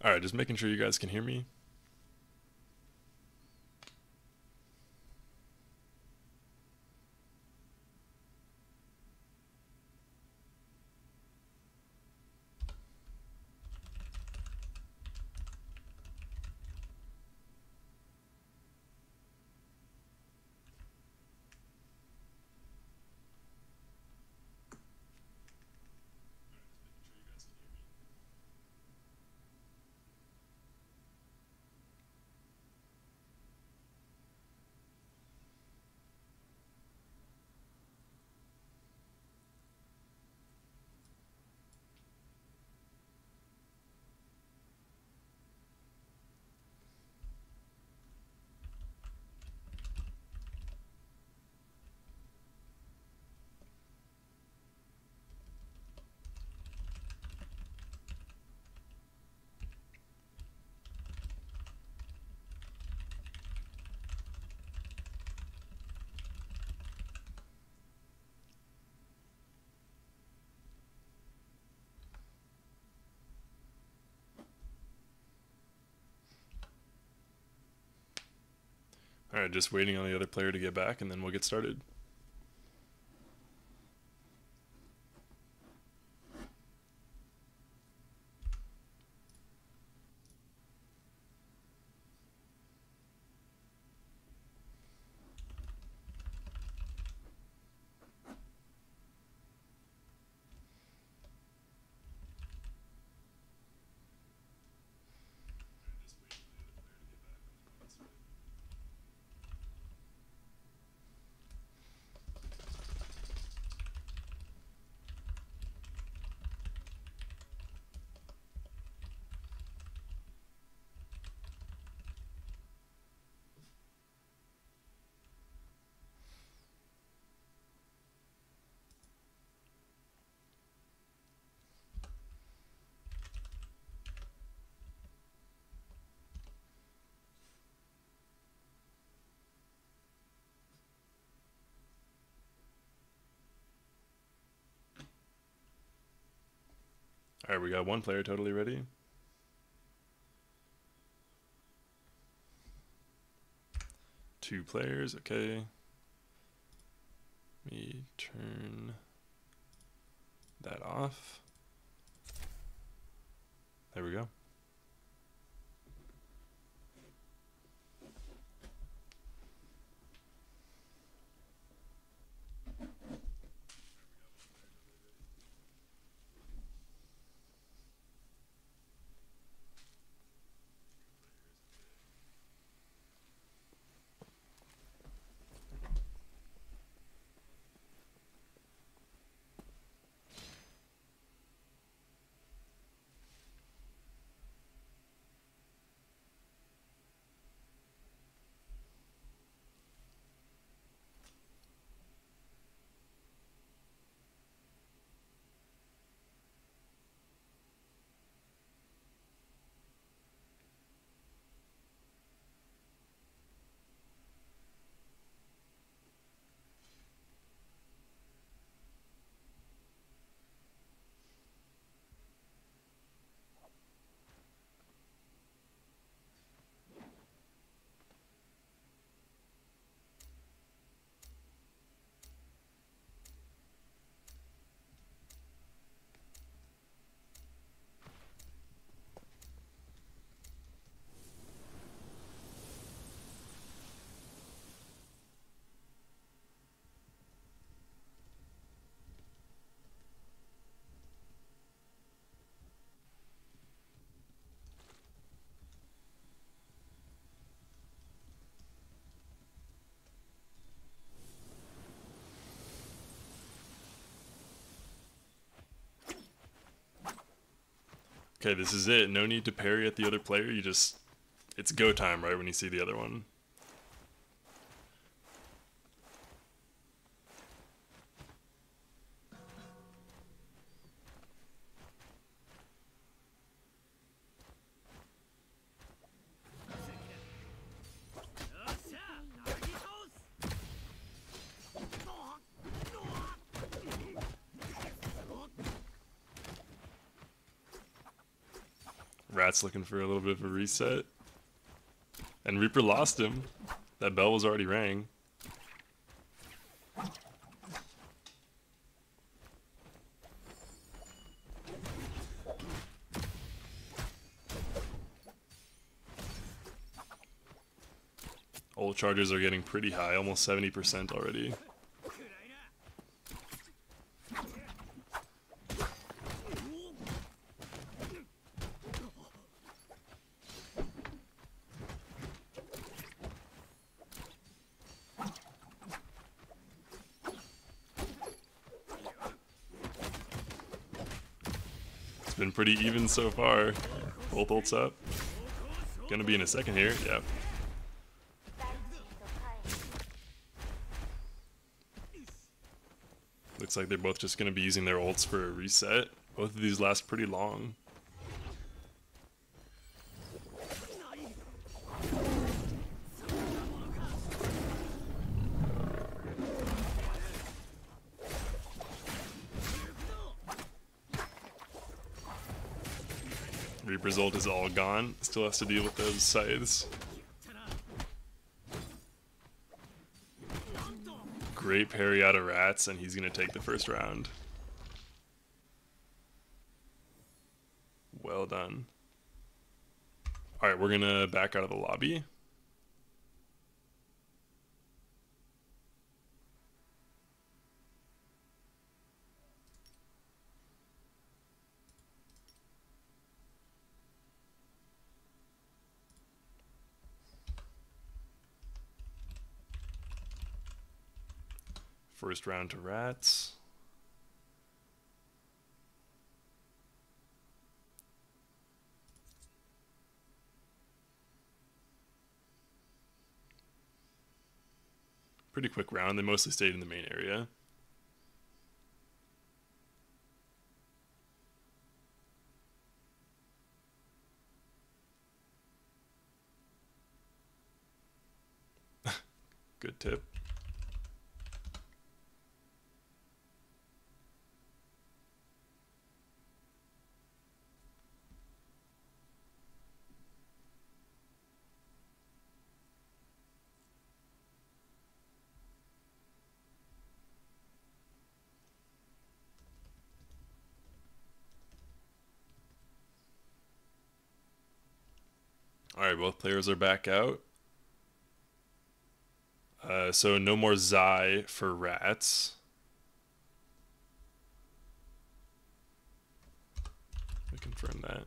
Alright, just making sure you guys can hear me. Alright, just waiting on the other player to get back and then we'll get started. Alright, we got one player totally ready. Two players, okay. Let me turn that off. There we go. Okay, this is it. No need to parry at the other player. You just, it's go time right when you see the other one. Rat's looking for a little bit of a reset. And Reaper lost him. That bell was already rang. Ult charges are getting pretty high, almost 70% already. It's been pretty even so far. Both ults up. Gonna be in a second here, yeah. Looks like they're both just going to be using their ults for a reset. Both of these last pretty long. Reaper's ult is all gone. Still has to deal with those scythes. Great parry out of Rats, and he's going to take the first round. Well done. Alright, we're going to back out of the lobby. First round to Rats. Pretty quick round. They mostly stayed in the main area. Good tip. Alright, both players are back out. So no more Zai for Rats. I confirm that.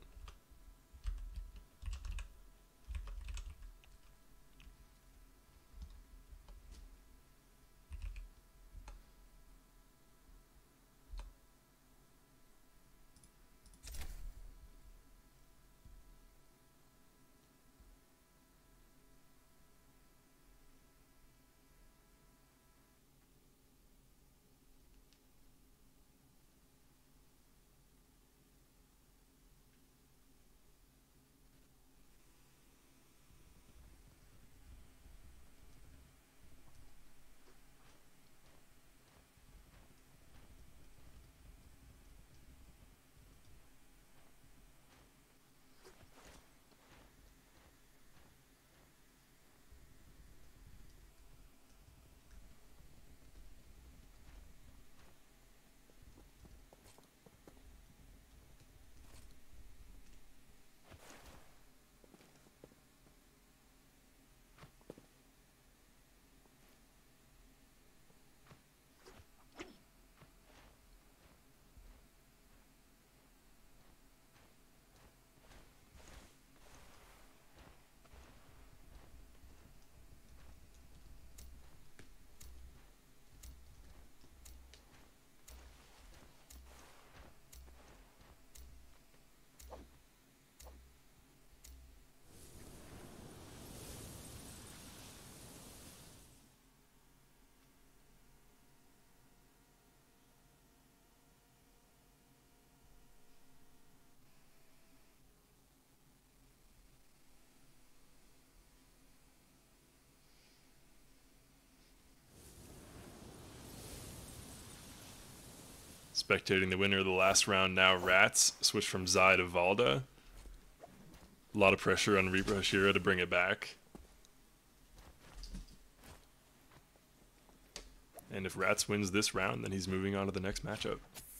Spectating the winner of the last round now, Rats. Switch from Zai to Valda. A lot of pressure on Reaper Hashira to bring it back. And if Rats wins this round, then he's moving on to the next matchup.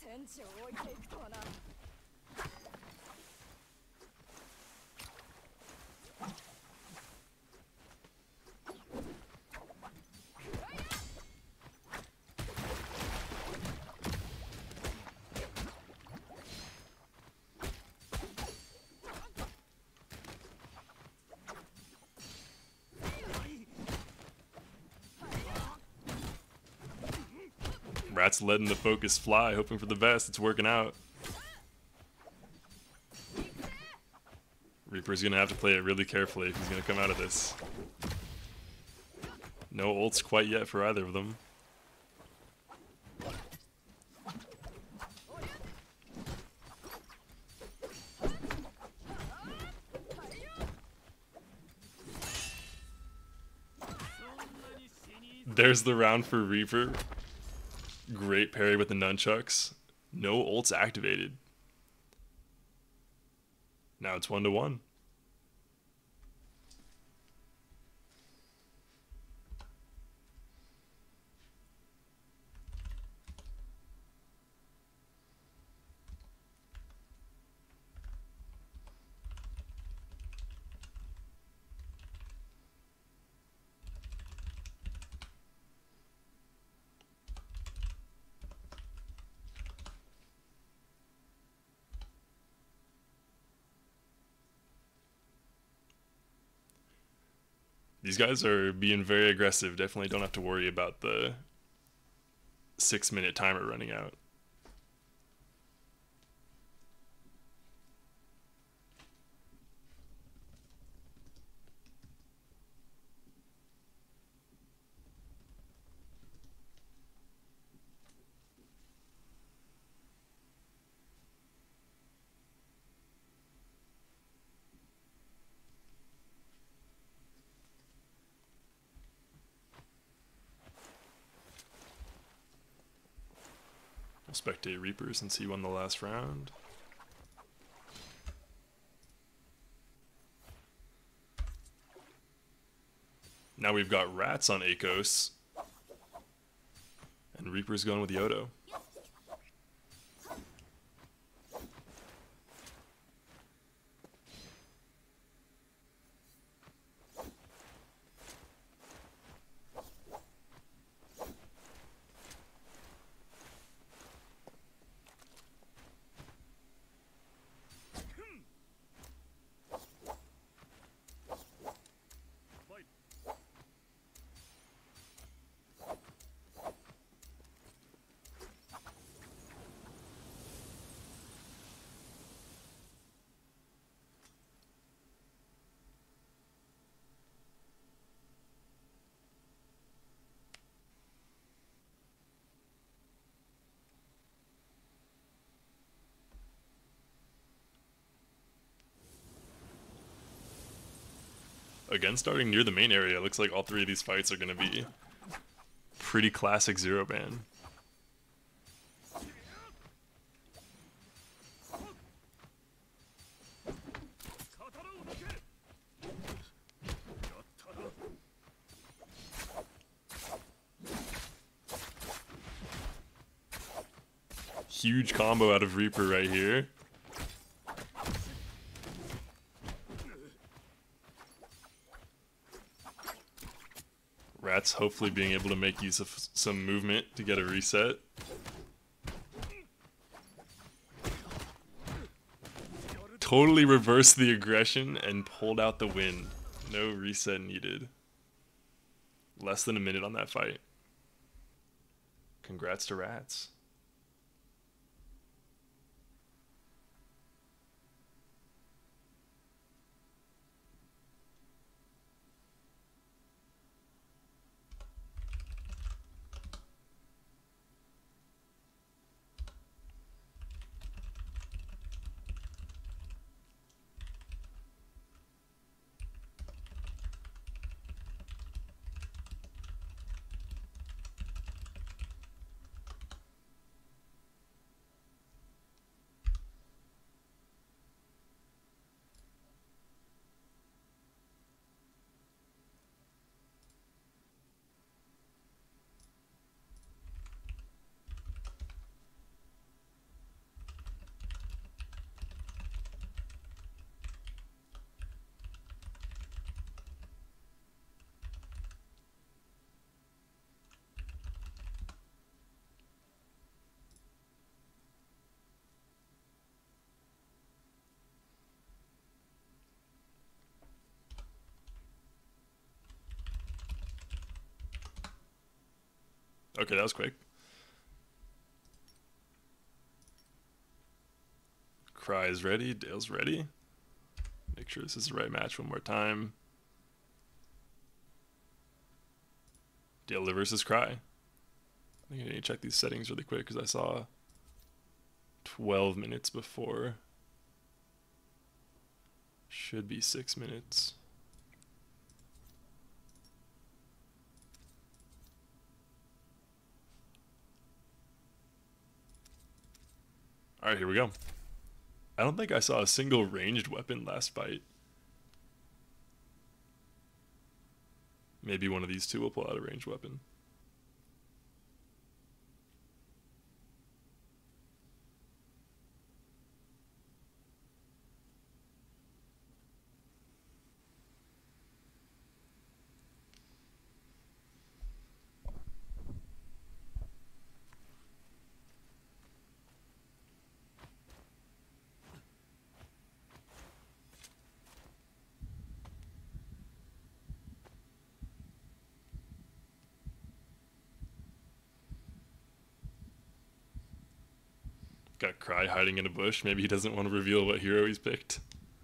Rat's letting the focus fly, hoping for the best. It's working out. Reaper's gonna have to play it really carefully if he's gonna come out of this. No ults quite yet for either of them. There's the round for Reaper. Great parry with the nunchucks. No ults activated. Now it's 1-1. These guys are being very aggressive. Definitely don't have to worry about the 6-minute timer running out. Spectate Reaper since he won the last round. Now we've got Rats on Akos. And Reaper's going with Yodo. Again, starting near the main area, it looks like all three of these fights are going to be pretty classic Zero Ban. Huge combo out of Reaper right here. Rats hopefully being able to make use of some movement to get a reset. Totally reversed the aggression and pulled out the win. No reset needed. Less than a minute on that fight. Congrats to Rats. Okay, that was quick. Cry is ready. Dale's ready. Make sure this is the right match one more time. Dale versus Cry. I think I need to check these settings really quick because I saw 12 minutes before. Should be 6 minutes. Alright, here we go. I don't think I saw a single ranged weapon last fight. Maybe one of these two will pull out a ranged weapon. Got Cry hiding in a bush. Maybe he doesn't want to reveal what hero he's picked.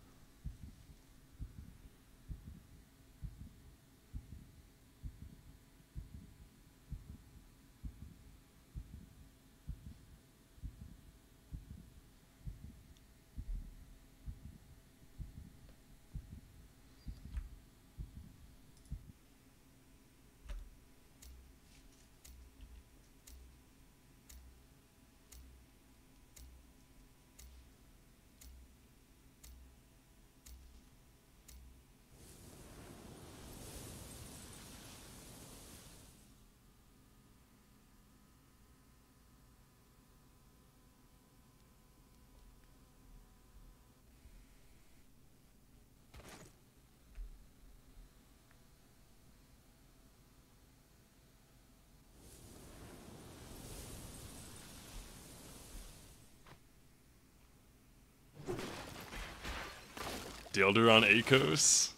Dale on Akos.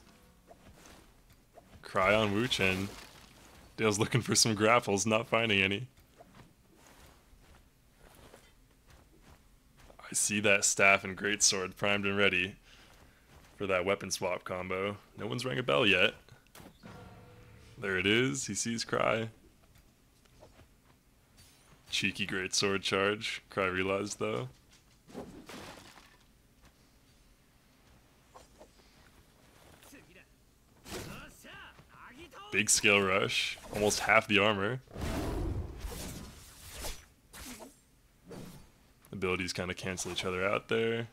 Cry on Wu Chen. Dale's looking for some grapples, not finding any. I see that staff and greatsword primed and ready for that weapon swap combo. No one's rang a bell yet. There it is. He sees Cry. Cheeky greatsword charge. Cry realized though. Big skill rush. Almost half the armor. Abilities kind of cancel each other out there.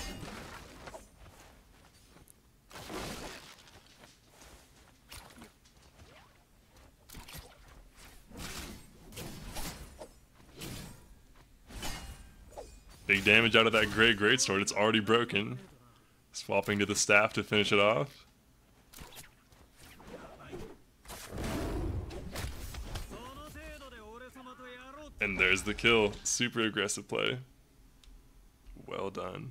Big damage out of that greatsword. It's already broken. Swapping to the staff to finish it off. And there's the kill. Super aggressive play. Well done.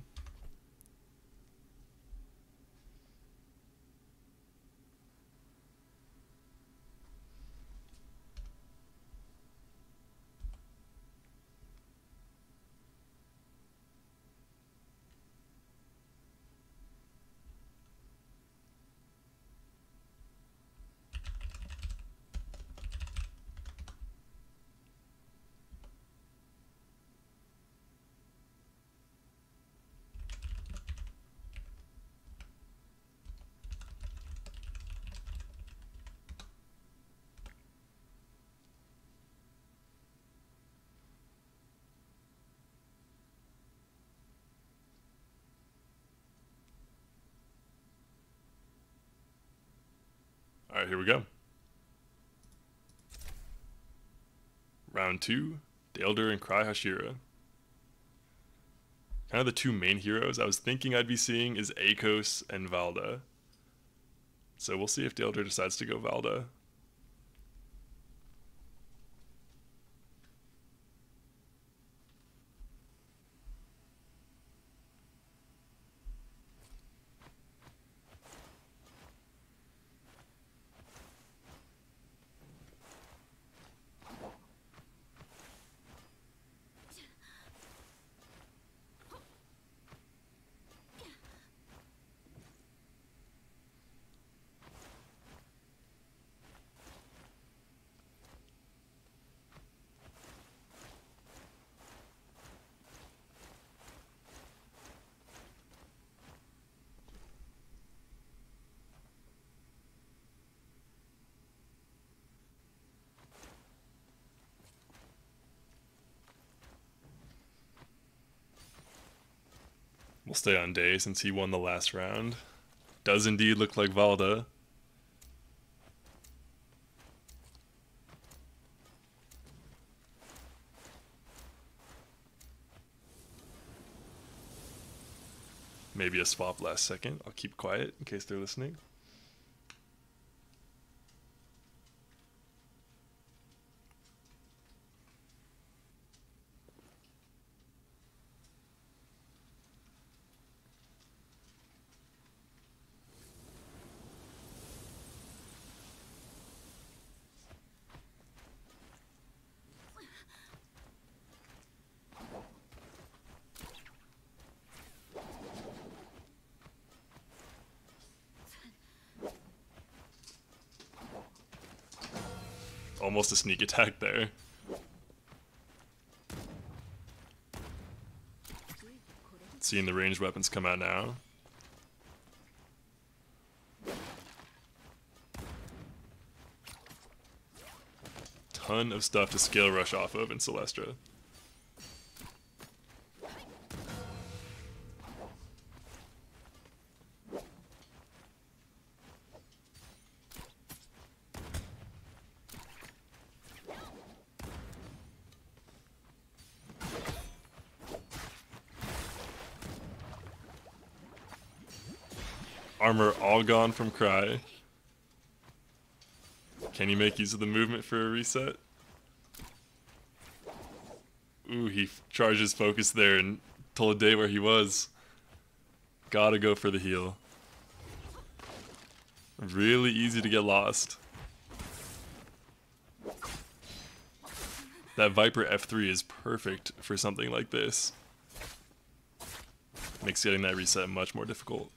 Alright, here we go. Round 2, Daelder and Cry Hashira. Kind of the two main heroes I was thinking I'd be seeing is Akos and Valda. So we'll see if Daelder decides to go Valda. We'll stay on Day since he won the last round. Does indeed look like Valda. Maybe a swap last second. I'll keep quiet in case they're listening. Almost a sneak attack there. Seeing the ranged weapons come out now. Ton of stuff to scale rush off of in Celestra. Armor all gone from Cry. Can he make use of the movement for a reset? Ooh, he charges focus there and told Day where he was. Gotta go for the heal. Really easy to get lost. That Viper F3 is perfect for something like this. Makes getting that reset much more difficult.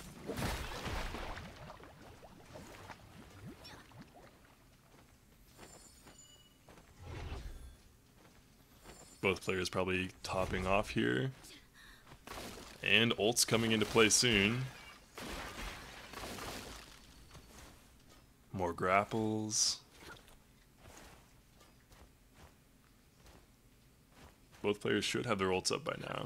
Both players probably topping off here. And ult's coming into play soon. More grapples. Both players should have their ults up by now.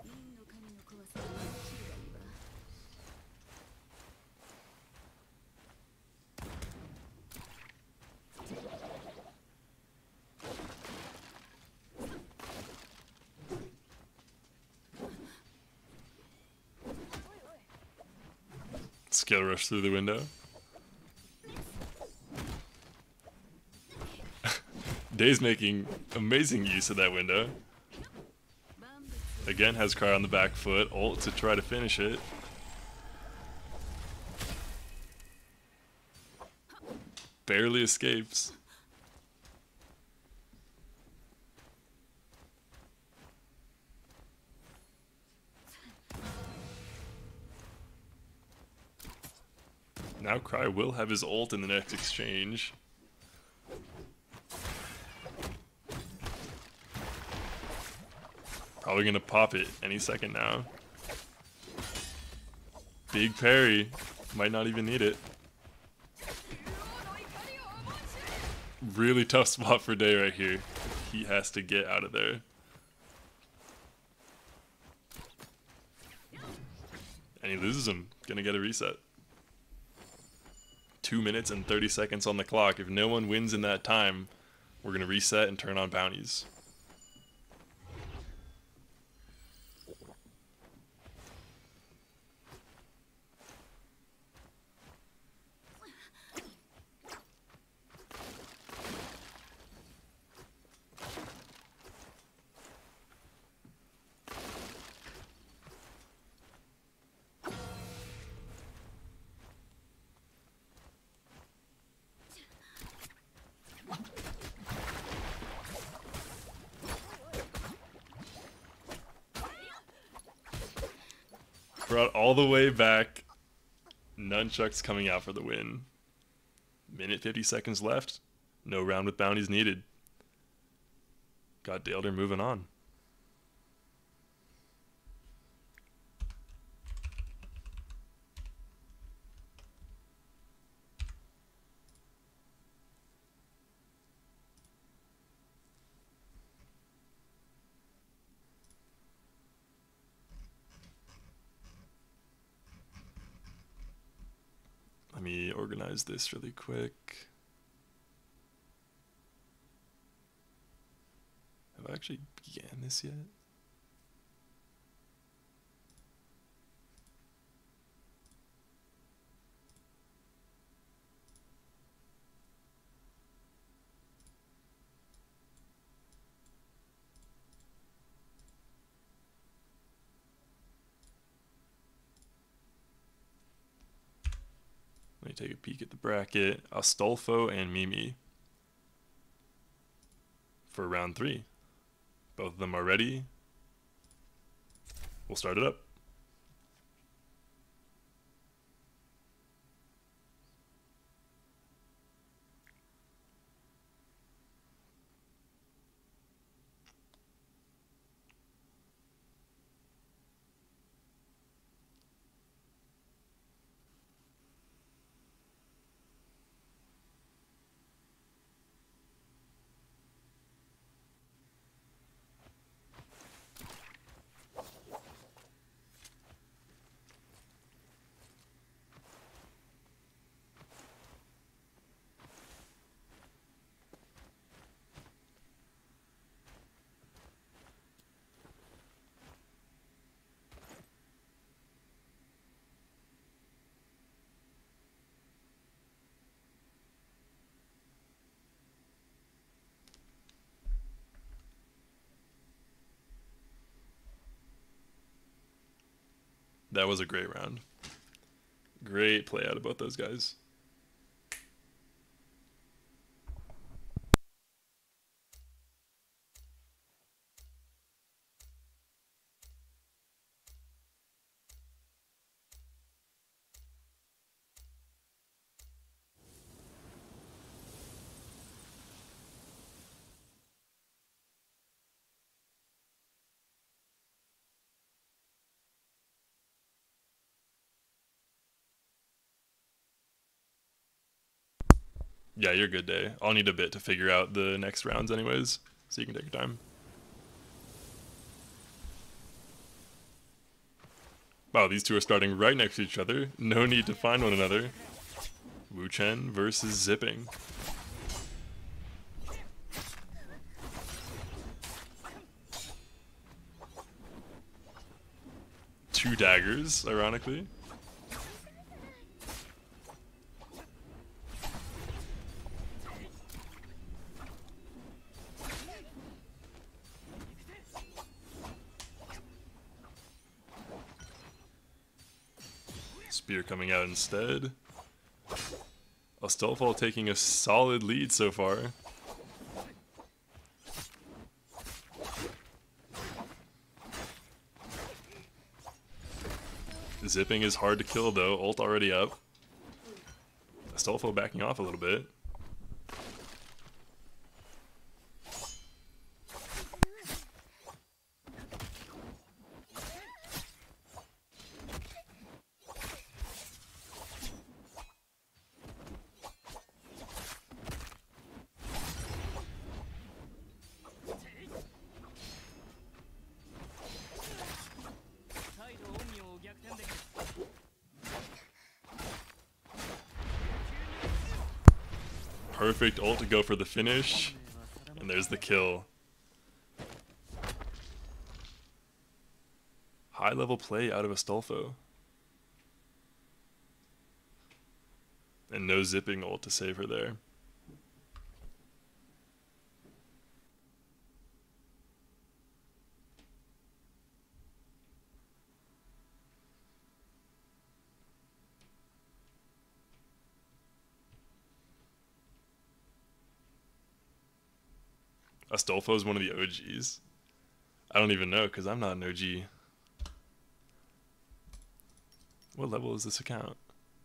Scale rush through the window. Day's making amazing use of that window. Again, has Cry on the back foot. Ult to try to finish it. Barely escapes. Now Cry will have his ult in the next exchange. Probably gonna pop it any second now. Big parry. Might not even need it. Really tough spot for Day right here. He has to get out of there. And he loses him. Gonna get a reset. 2 minutes and 30 seconds on the clock. If no one wins in that time, we're gonna reset and turn on bounties. Brought all the way back. Nunchucks coming out for the win. Minute 50 seconds left. No round with bounties needed. Got Daelder moving on. organize this really quick. Have I actually began this yet? Let me take a peek at the bracket. Astolfo and Mimi for round 3. Both of them are ready. We'll start it up. That was a great round. Great play out of both those guys. Yeah, you're good, Day. I'll need a bit to figure out the next rounds anyways, so you can take your time. Wow, these two are starting right next to each other. No need to find one another. Wu Chen versus Zipping. Two daggers, ironically. Spear coming out instead. Astolfo taking a solid lead so far. Zipping is hard to kill though, ult already up. Astolfo backing off a little bit. Perfect ult to go for the finish, and there's the kill. High level play out of Astolfo. And no zipping ult to save her there. Astolfo is one of the OGs. I don't even know because I'm not an OG. What level is this account?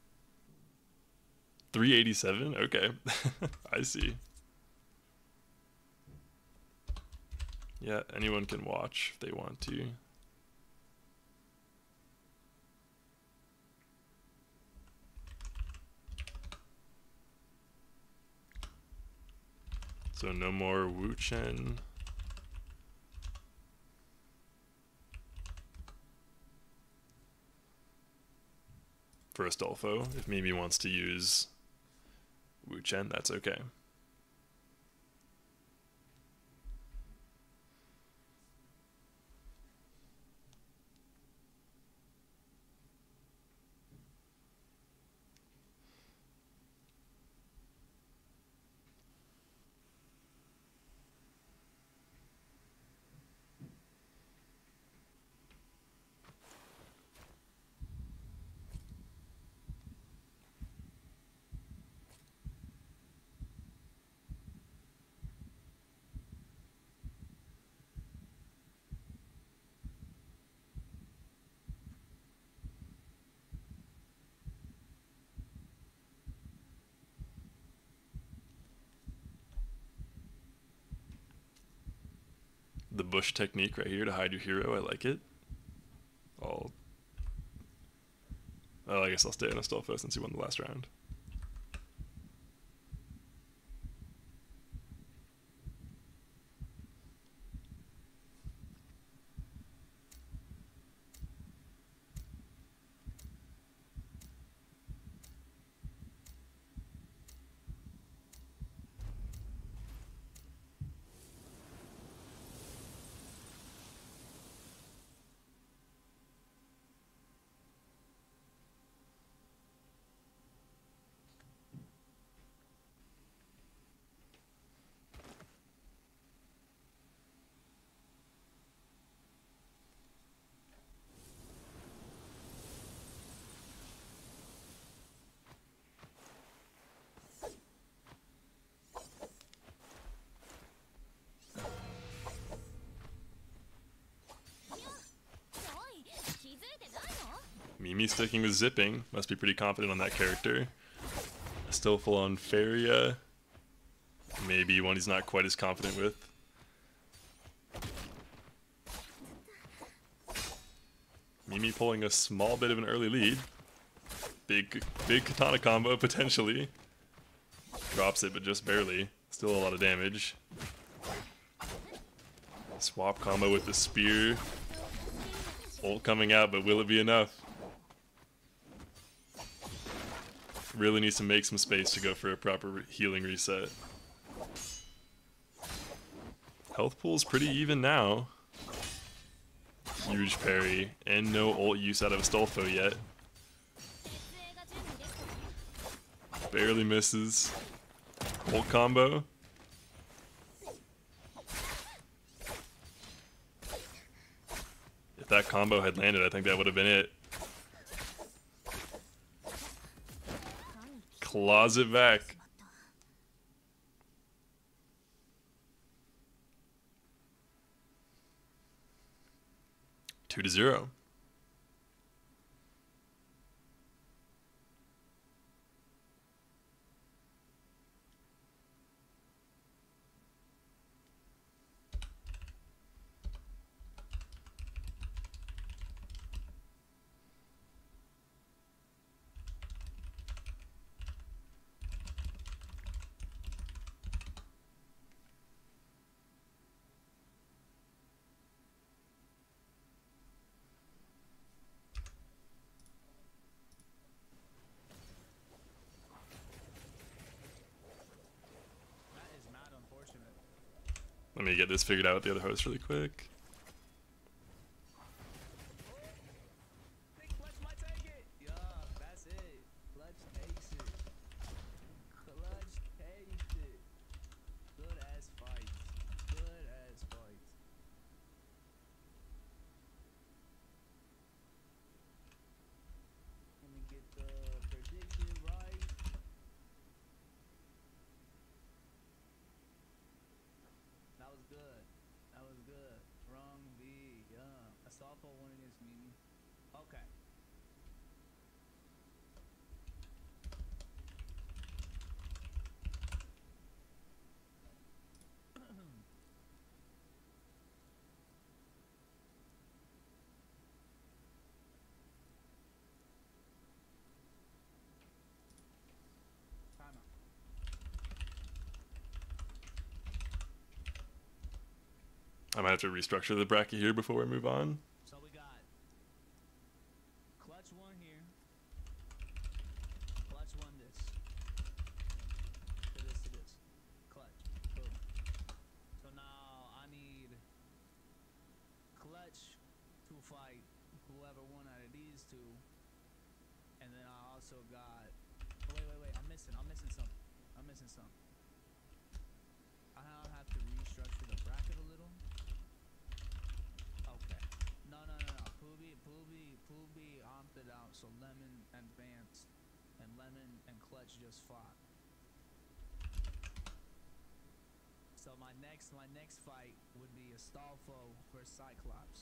387? Okay. I see. Yeah, anyone can watch if they want to. So no more Wu Chen. for Astolfo. If Mimi wants to use Wu Chen, that's okay. The bush technique right here to hide your hero, I like it. Oh, I guess I'll stay on Astolfo since he won the last round. Mimi sticking with zipping. Must be pretty confident on that character. Still full on Faria. Maybe one he's not quite as confident with. Mimi pulling a small bit of an early lead. Big katana combo potentially. Drops it, but just barely. Still a lot of damage. Swap combo with the spear. Ult coming out, but will it be enough? Really needs to make some space to go for a proper healing reset. Health pool's pretty even now. Huge parry, and no ult use out of Astolfo yet. Barely misses. Ult combo. If that combo had landed, I think that would have been it. Claws it back. Two to 0. Let me get this figured out with the other host really quick. I might have to restructure the bracket here before we move on. So we got Clutch 1 here, will fight whoever one out of these two. And then I also got. Wait. I'm missing something. I'll have to restructure the bracket a little. Okay. No. Poobie opted out, so Lemon advanced, and Lemon and Clutch just fought. So my next fight would be Astolfo versus Cyclops.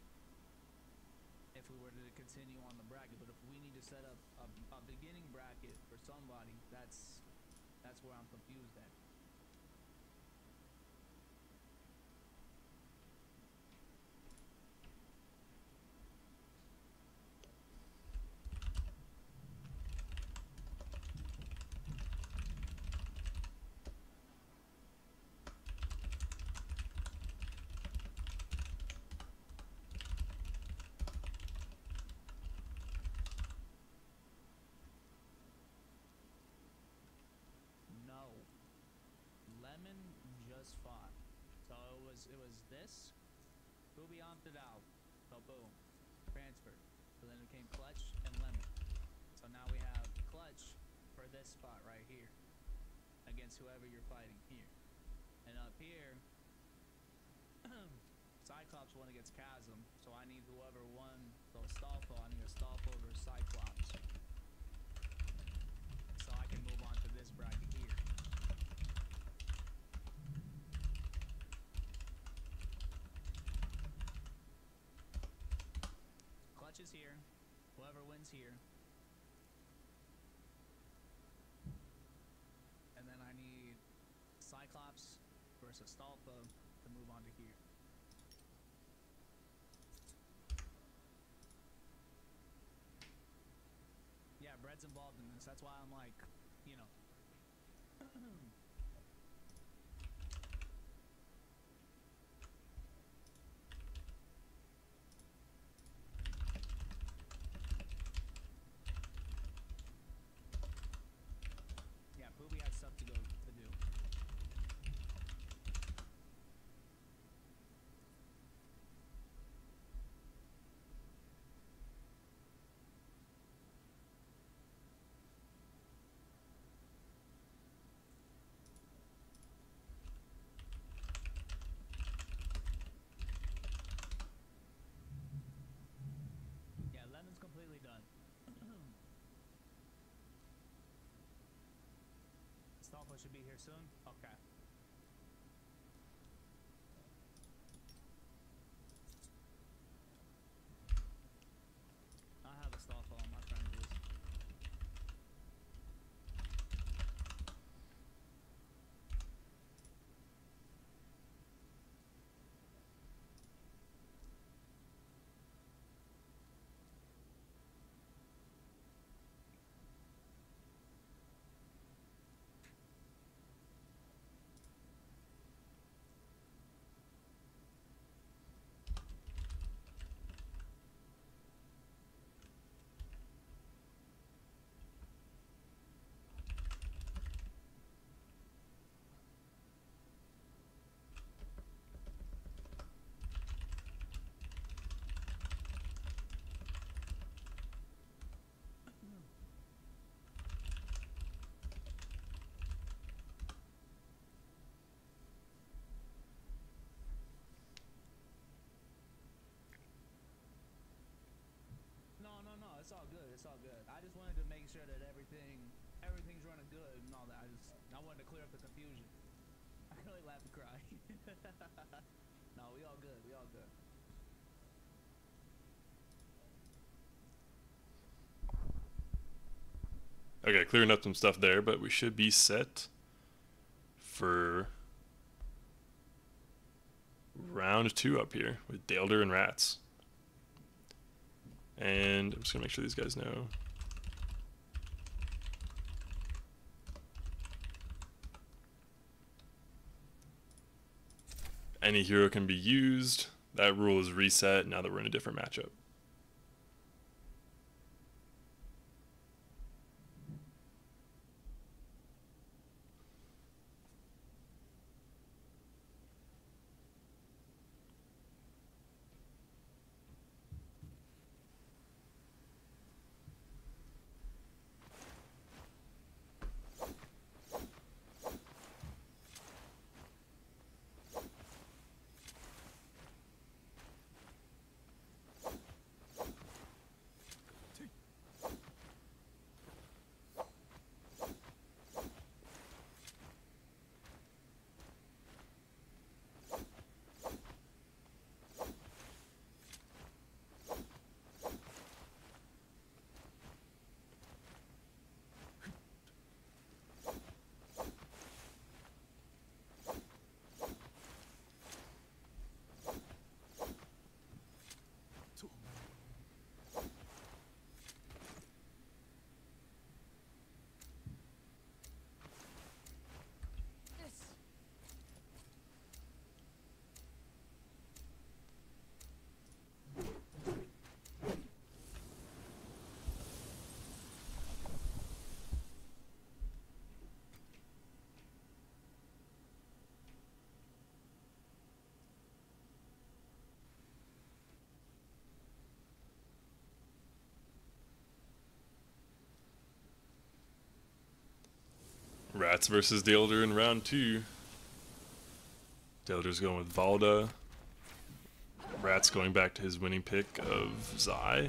If we were to continue on the bracket, but if we need to set up a beginning bracket for somebody, that's where I'm confused at. No. Lemon just fought. So it was this. Poobie opted out. So boom. Transferred. So then it came Clutch and Lemon. So now we have Clutch for this spot right here. Against whoever you're fighting here. And up here, Cyclops won against Chasm. So I need whoever won. So Astolfo, I need Astolfo versus Cyclops. So I can move on to this bracket here. Clutch is here. Whoever wins here. And then I need Cyclops versus Astolfo to move on to here. Yeah, Brett's involved in this. That's why I'm like, you know. Yeah, Poobie had stuff to do. Yeah, Lemon's completely done. Astolfo should be here soon. Okay. I have Astolfo on my friend list. No, it's all good. I just wanted to make sure that everything's running good and all that. I wanted to clear up the confusion. I can only laugh and cry. No, we all good. Okay, clearing up some stuff there, but we should be set for round 2 up here with Daelder and Rats. And I'm just gonna make sure these guys know. Any hero can be used. That rule is reset now that we're in a different matchup. Rats versus Daelder in round 2. Daelder's going with Valda. Rats going back to his winning pick of Zai.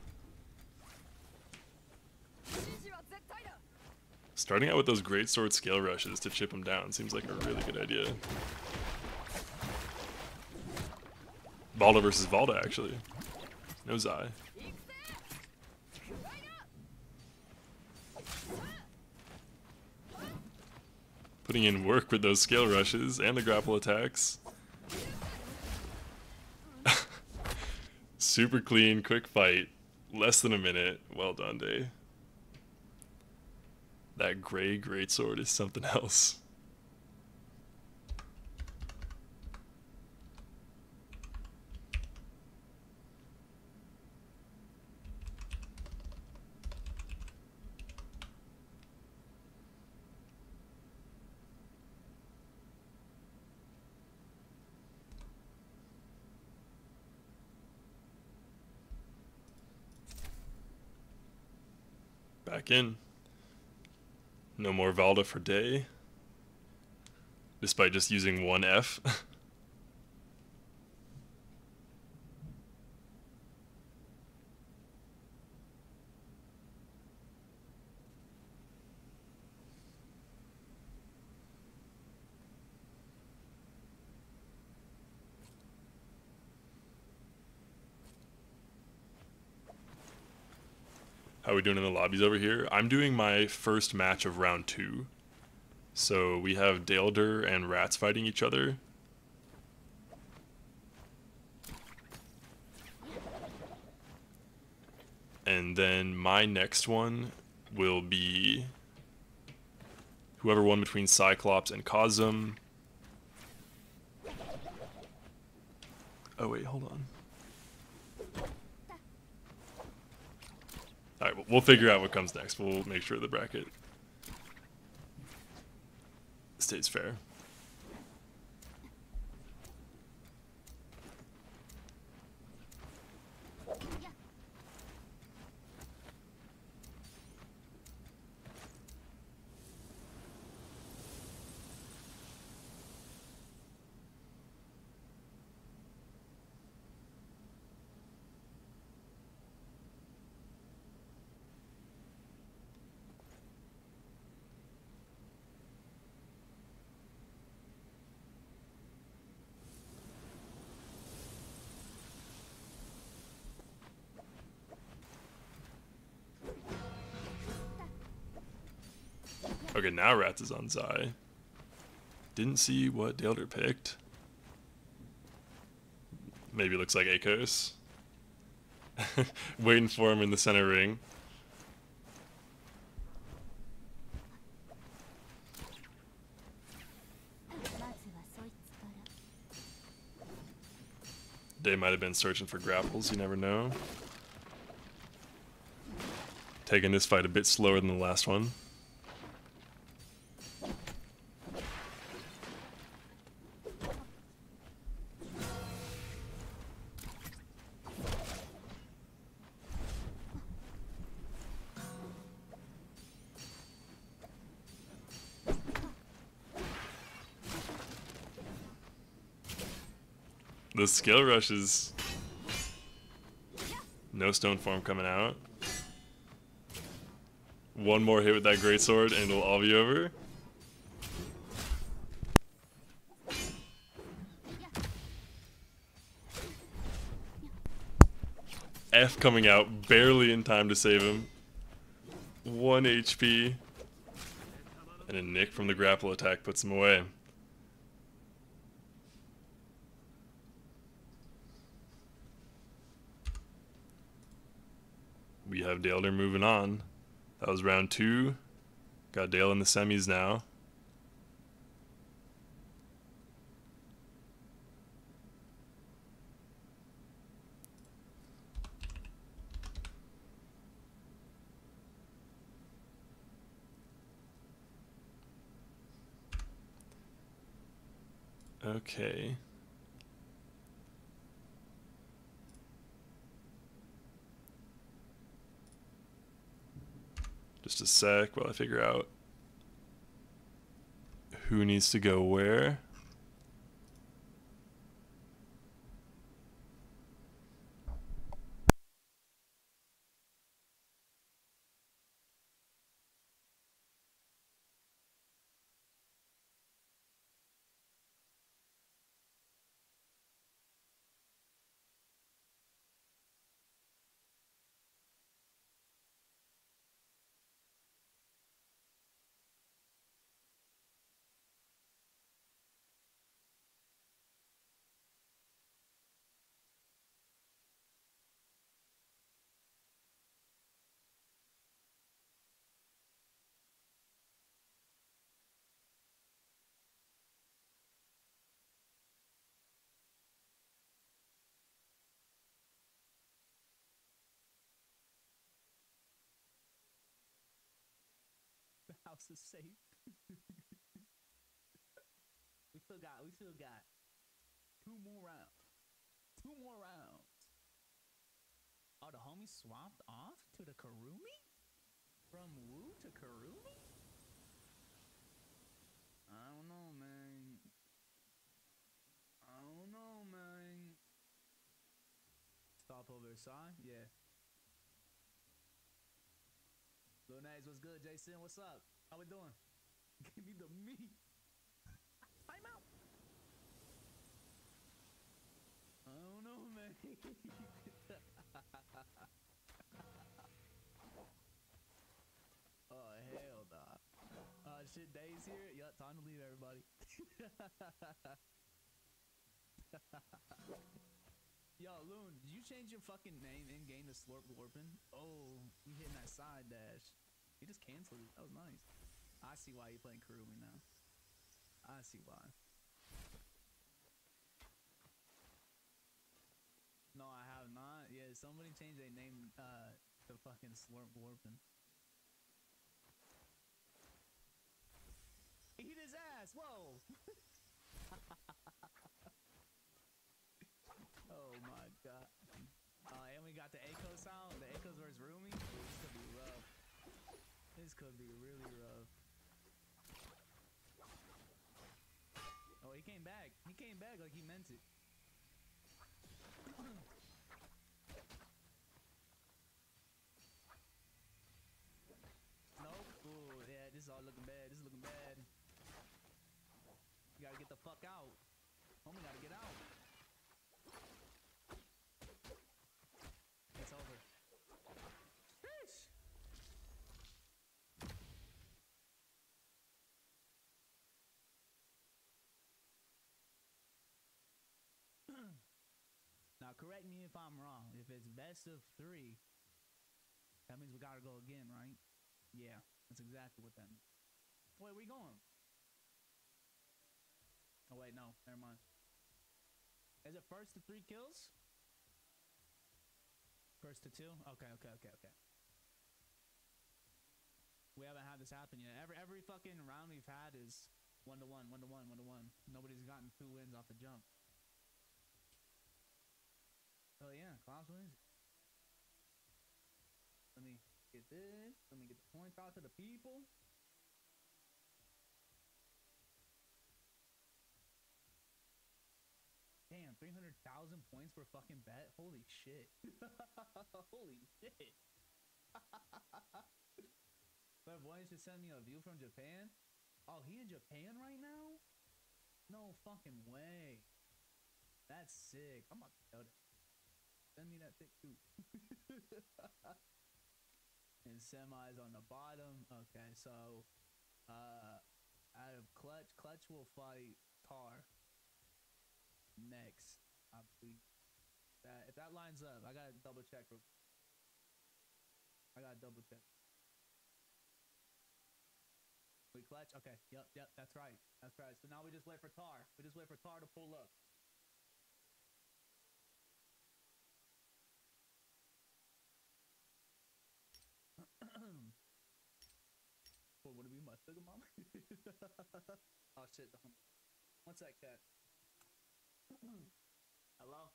Starting out with those greatsword scale rushes to chip him down seems like a really good idea. Valda versus Valda, actually. No Zai. Putting in work with those scale rushes and the grapple attacks. Super clean, quick fight. Less than a minute. Well done, Day. That gray greatsword is something else. Back in. No more Valda for Day. Despite just using one F. How are we doing in the lobbies over here? I'm doing my first match of round 2. So we have Daelder and Rats fighting each other. And then my next one will be whoever won between Cyclops and Cosm. Oh wait, hold on. Alright, we'll figure out what comes next. We'll make sure the bracket stays fair. Okay, now Rats is on Zai. Didn't see what Daelder picked. Maybe looks like Akos. Waiting for him in the center ring. Day might have been searching for grapples, you never know. Taking this fight a bit slower than the last one. The skill rushes. No stone form coming out. One more hit with that greatsword and it'll all be over. F coming out barely in time to save him. 1 HP. And a nick from the grapple attack puts him away. We have Daelder moving on. That was round 2. Got Dale in the semis now. Okay. Just a sec while I figure out Who needs to go where? The house is safe. we still got 2 more rounds. 2 more rounds. Oh, the homie swapped off to the Karumi? From Wu to Karumi? I don't know, man. I don't know, man. Stop over side? Yeah. Lunaz, what's good? Jason, what's up? How we doing? Give me the meat. I'm out. I don't know, man. Oh, hell nah. Shit, Dave's here. Yup, time to leave, everybody. Yo, Loon, did you change your fucking name in game to Slurp Glorpin? Oh, you hitting that side dash. You just canceled it. That was nice. I see why you're playing Kurumi now. I see why. No, I have not. Yeah, somebody changed their name to fucking Slurp Glorpin. Eat his ass! Whoa! Oh my god. And we got the Echo sound. The Echoes versus Rumi. This could be rough. This could be really rough. Oh, he came back. He came back like he meant it. Nope. Ooh, yeah, this is all looking bad. This is looking bad. You gotta get the fuck out. Homie gotta get out. It's over. Sheesh. Now, correct me if I'm wrong. If it's best of 3, that means we gotta go again, right? Yeah, that's exactly what that means. Wait, where we going? Oh, wait, no. Never mind. Is it first to 3 kills? First to 2? Okay. We haven't had this happen yet. Every fucking round we've had is 1-1, 1-1, 1-1. Nobody's gotten 2 wins off the jump. Oh yeah, Klaus wins. Let me get this. Let me get the points out to the people. Damn, 300,000 points for a fucking bet? Holy shit. Holy shit. Clairvoyant should send me a view from Japan. Oh, he in Japan right now? No fucking way. That's sick. I'm about to tell that. Send me that pic too. And semis on the bottom. Okay, so out of Clutch will fight Tar next. I believe that if that lines up, I gotta double check. We Clutch? Okay. Yep, that's right. That's right. So now we just wait for Tar. We just wait for Tar to pull up. What would it be, my sugar mama? Oh shit, what's that cat? Hello?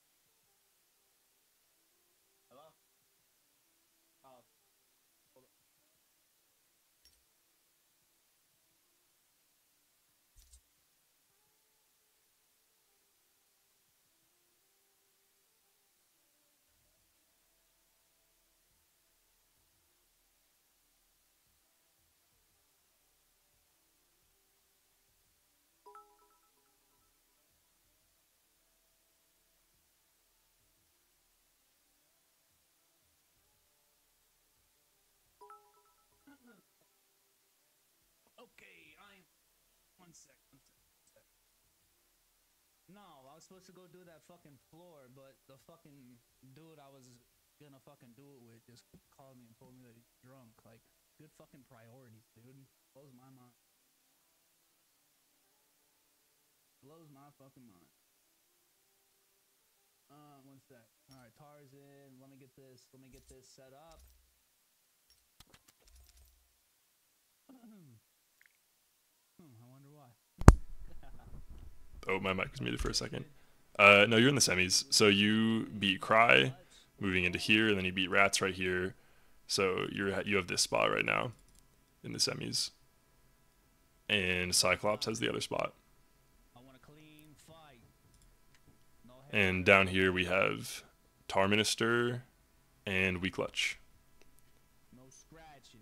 Hello? Oh. Hold up. One sec. No, I was supposed to go do that fucking floor, but the fucking dude I was gonna fucking do it with just called me and told me that he's drunk. Like, good fucking priorities, dude. Blows my mind. Blows my fucking mind. One sec. All right, Tar's in. Let me get this set up. I wonder why. Oh, my mic was muted for a second. No, you're in the semis. So you beat Cry, moving into here, and then you beat Rats right here. So you have this spot right now in the semis. And Cyclops has the other spot. I want a clean fight. No And down here we have Tar Minister and Weak Clutch. no scratching.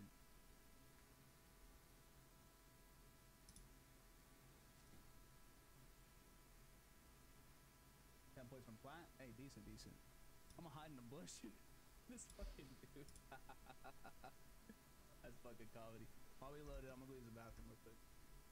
From plant? Hey, decent. I'm gonna hide in the bush. This fucking dude. That's fucking comedy. While we loaded, I'm gonna go use the bathroom real quick.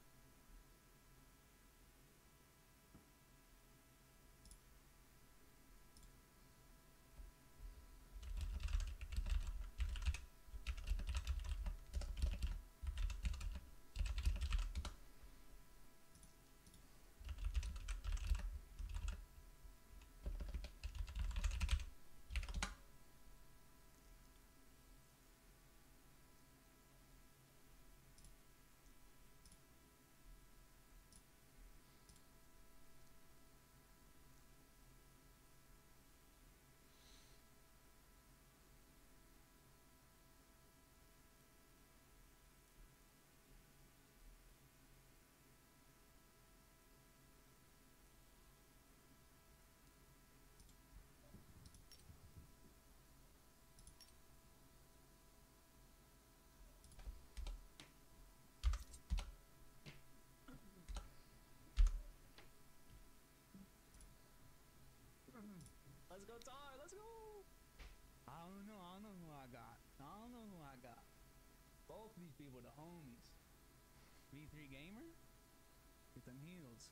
Let's go, Tar. Let's go. I don't know who I got. Both these people, the homies. V3 Gamer? Get them heels.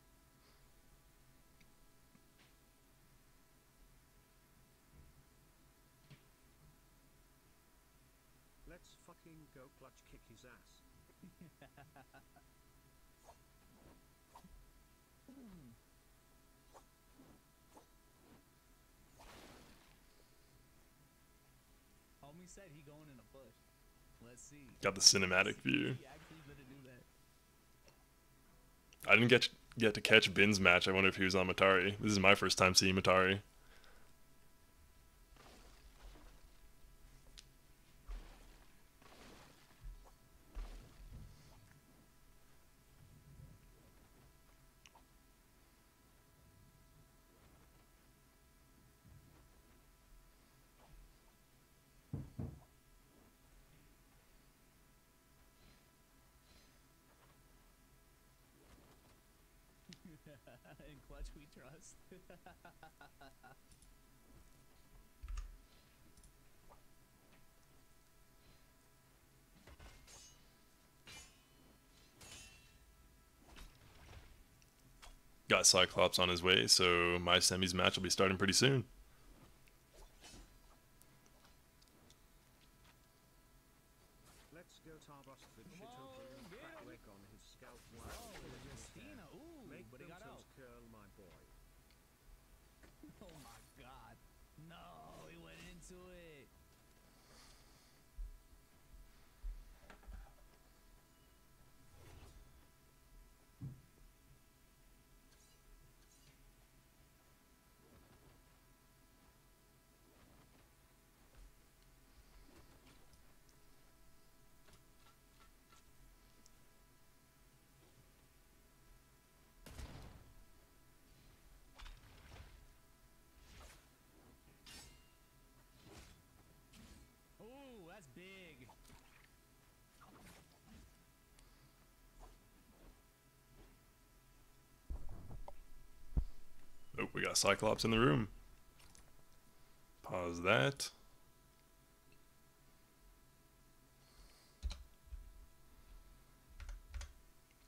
Let's fucking go Clutch kick his ass. Homie said he going in a bush. Let's see. Got the cinematic view. He actually better do that. I didn't get to catch Bin's match. I wonder if he was on Matari. This is my first time seeing Matari. In Clutch we trust. Got Cyclops on his way, so my semis match will be starting pretty soon. Let's go Tarbust the shit open and crack leg on his scalp while Justina, ooh, make but he got out. Filto's curl, my boy. Oh my god. No, he went into it. Ooh, that's big. Oh, we got Cyclops in the room. Pause that.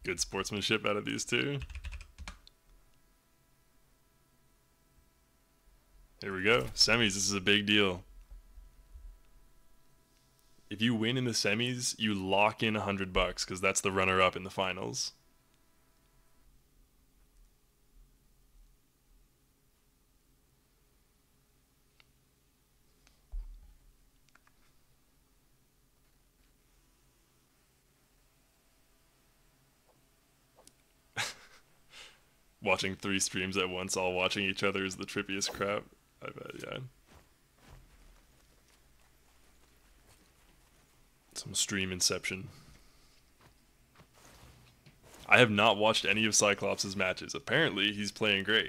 Good sportsmanship out of these two. Here we go. Semis, this is a big deal. If you win in the semis, you lock in $100 because that's the runner-up in the finals. Watching 3 streams at once, all watching each other is the trippiest crap. I bet, yeah. Some stream inception. I have not watched any of Cyclops' matches. Apparently, he's playing great.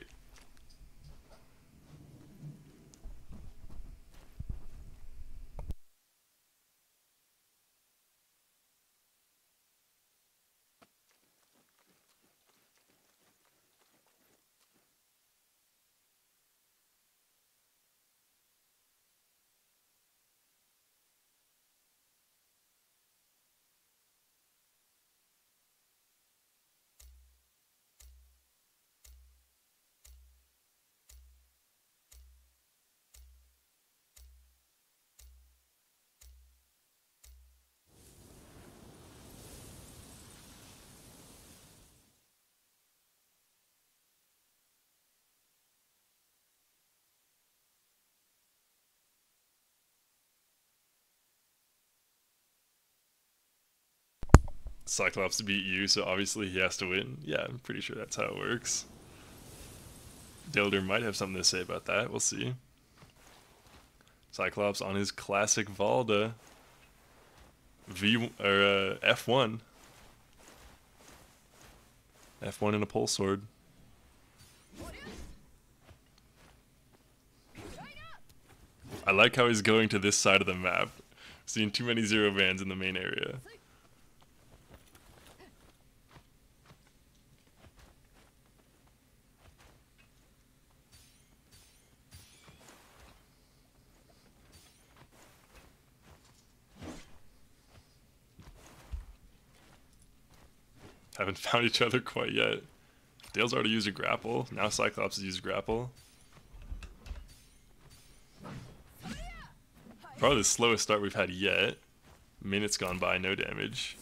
Cyclops beat you, so obviously he has to win. Yeah, I'm pretty sure that's how it works. Dilder might have something to say about that. We'll see. Cyclops on his classic Valda. F1. F1 in a pole sword. I like how he's going to this side of the map. Seeing too many zero bands in the main area. Haven't found each other quite yet. Dale's already used a grapple. Now Cyclops has used grapple. Probably the slowest start we've had yet. Minutes gone by, no damage.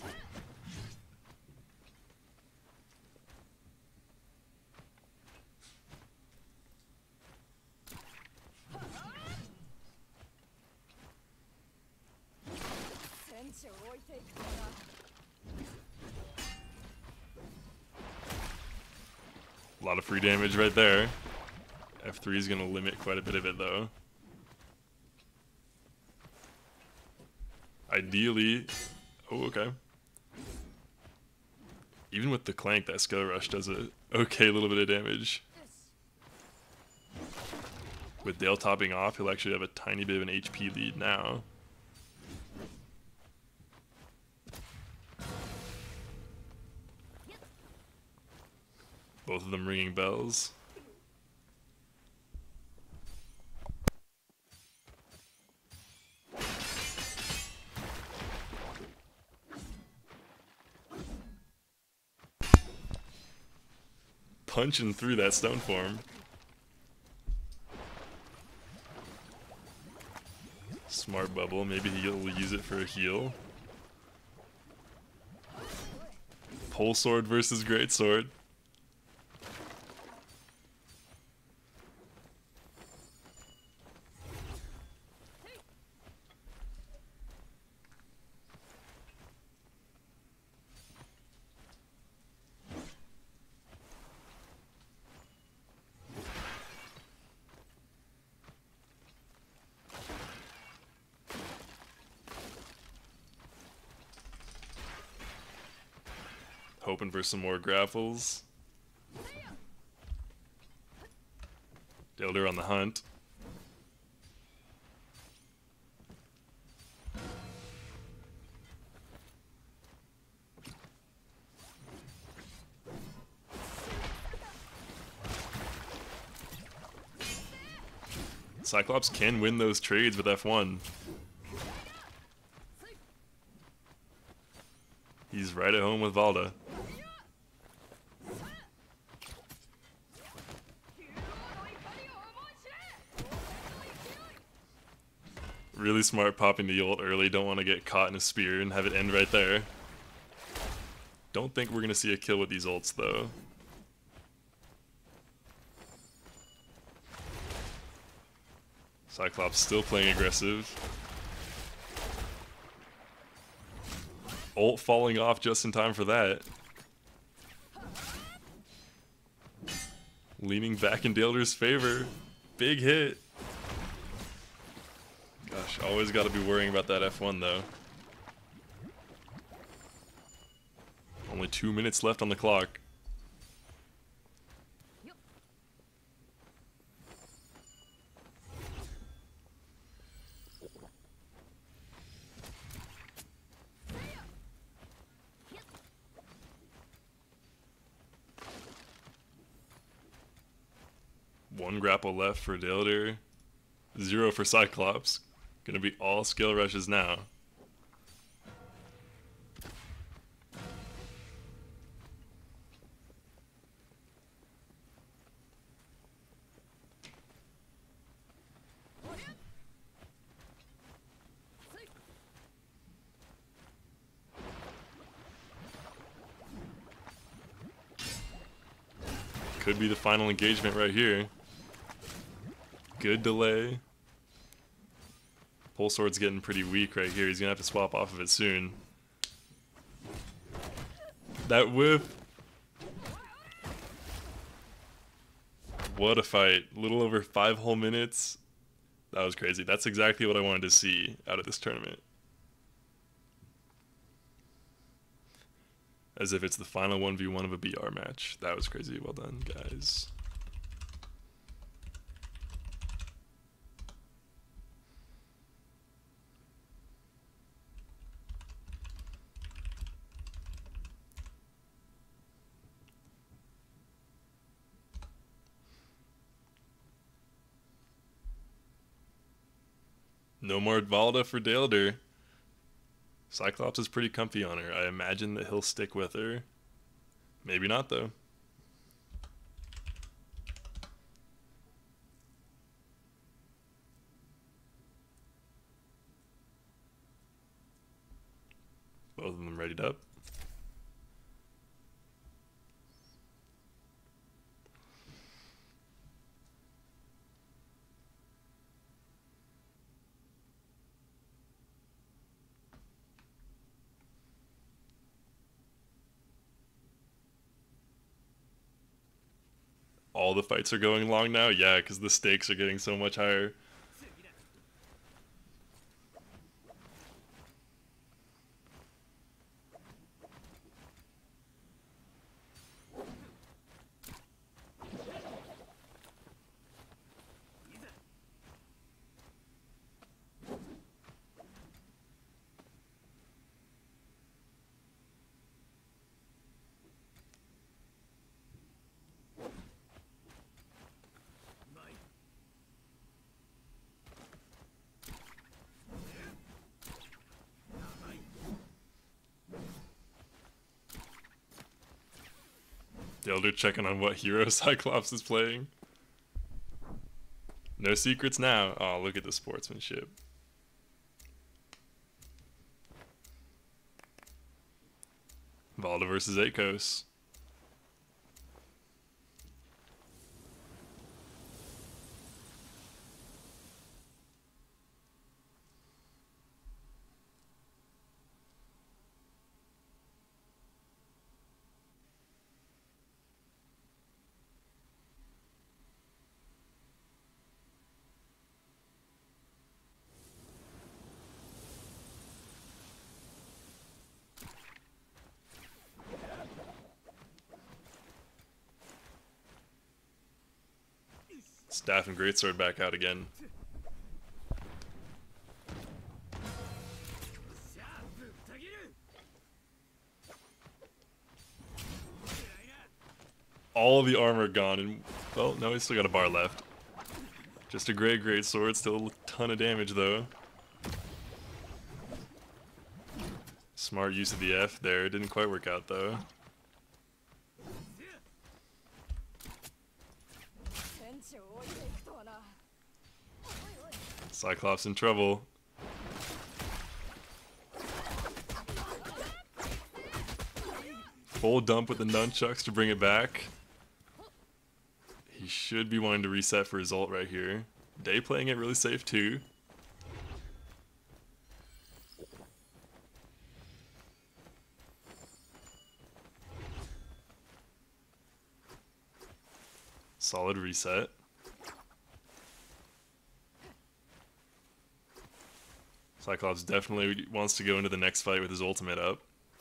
A lot of free damage right there. F3 is going to limit quite a bit of it though. Ideally... Oh, okay. Even with the Clank, that Skill Rush does a okay little bit of damage. With Dale topping off, he'll actually have a tiny bit of an HP lead now. Both of them ringing bells. Punching through that stone form. Smart bubble, maybe he'll use it for a heal. Pole sword versus great sword. Hoping for some more grapples. Dilder on the hunt. Cyclops can win those trades with F1. He's right at home with Valda. Really smart popping the ult early. Don't want to get caught in a spear and have it end right there. Don't think we're going to see a kill with these ults though. Cyclops still playing aggressive. Ult falling off just in time for that. Leaning back in Daelder's favor. Big hit. Gosh, always got to be worrying about that F1 though. Only 2 minutes left on the clock. One grapple left for Daelder. 0 for Cyclops. Gonna be all skill rushes now. Could be the final engagement right here. Good delay. Pole Sword's getting pretty weak right here. He's gonna have to swap off of it soon. That whiff. What a fight. A little over 5 whole minutes. That was crazy. That's exactly what I wanted to see out of this tournament. As if it's the final 1v1 of a BR match. That was crazy. Well done, guys. No more Valda for Daelder. Cyclops is pretty comfy on her. I imagine that he'll stick with her. Maybe not, though. Both of them readied up. All the fights are going long now? Yeah, because the stakes are getting so much higher. Daelder checking on what hero Cyclops is playing. No secrets now. Oh, look at the sportsmanship. Valda versus Akos. Staff and Greatsword back out again. All the armor gone, and well, no, he's still got a bar left. Just a great sword, still a ton of damage though. Smart use of the F there, didn't quite work out though. Cyclops in trouble. Full dump with the nunchucks to bring it back. He should be wanting to reset for his ult right here. Day playing it really safe too. Solid reset. Cyclops definitely wants to go into the next fight with his ultimate up.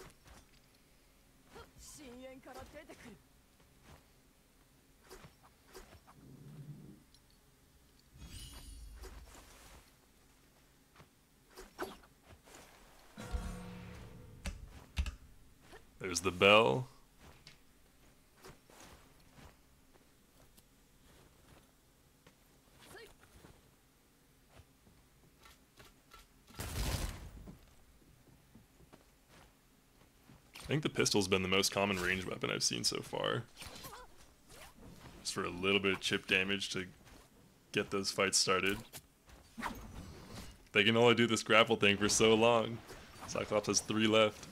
There's the bell. I think the pistol's been the most common ranged weapon I've seen so far. Just for a little bit of chip damage to get those fights started. They can only do this grapple thing for so long. Cyclops has 3 left.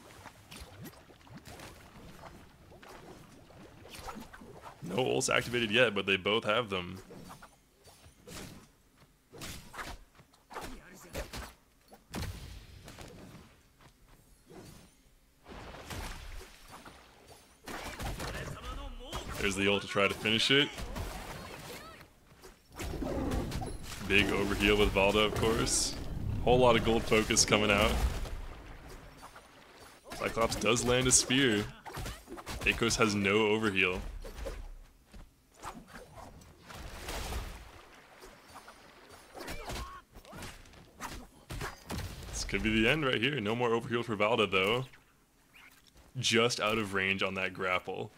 No ults activated yet, but they both have them. There's the ult to try to finish it. Big overheal with Valda, of course. Whole lot of gold focus coming out. Cyclops does land a spear. Akos has no overheal. This could be the end right here. No more overheal for Valda, though. Just out of range on that grapple.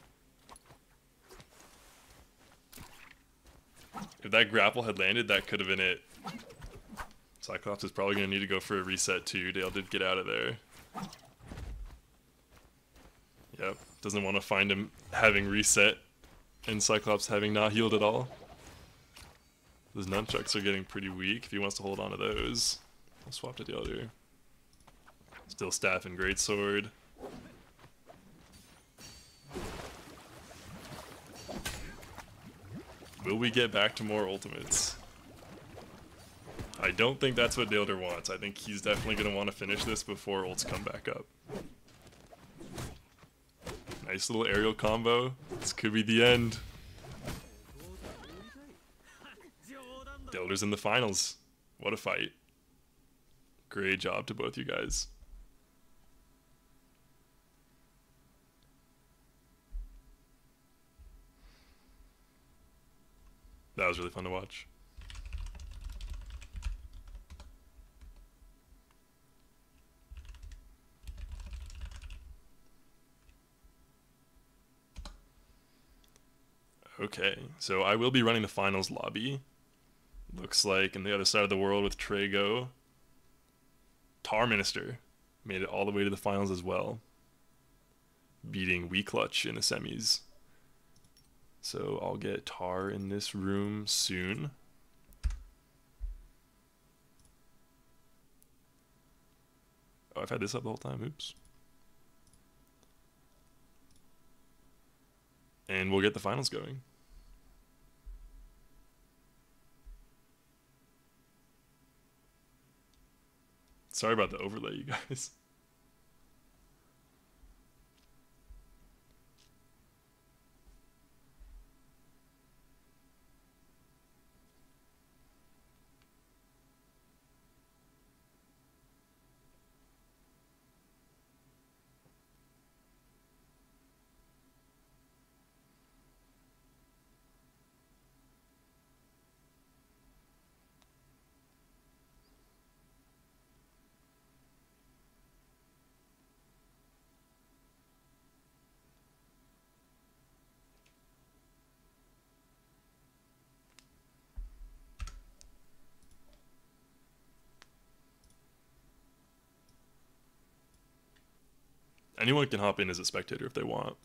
If that grapple had landed, that could have been it. Cyclops is probably going to need to go for a reset too. Dale did get out of there. Yep, doesn't want to find him having reset and Cyclops having not healed at all. Those nunchucks are getting pretty weak if he wants to hold on to those. I'll swap to the other. Still staff and greatsword. Will we get back to more ultimates? I don't think that's what Daelder wants. I think he's definitely going to want to finish this before ults come back up. Nice little aerial combo. This could be the end. Daelder's in the finals. What a fight. Great job to both you guys. That was really fun to watch. Okay, so I will be running the finals lobby. Looks like on the other side of the world with Trago, Tar Minister made it all the way to the finals as well, beating WeClutch in the semis. So I'll get Tar in this room soon. Oh, I've had this up the whole time, oops. And we'll get the finals going. Sorry about the overlay, you guys. Anyone can hop in as a spectator if they want.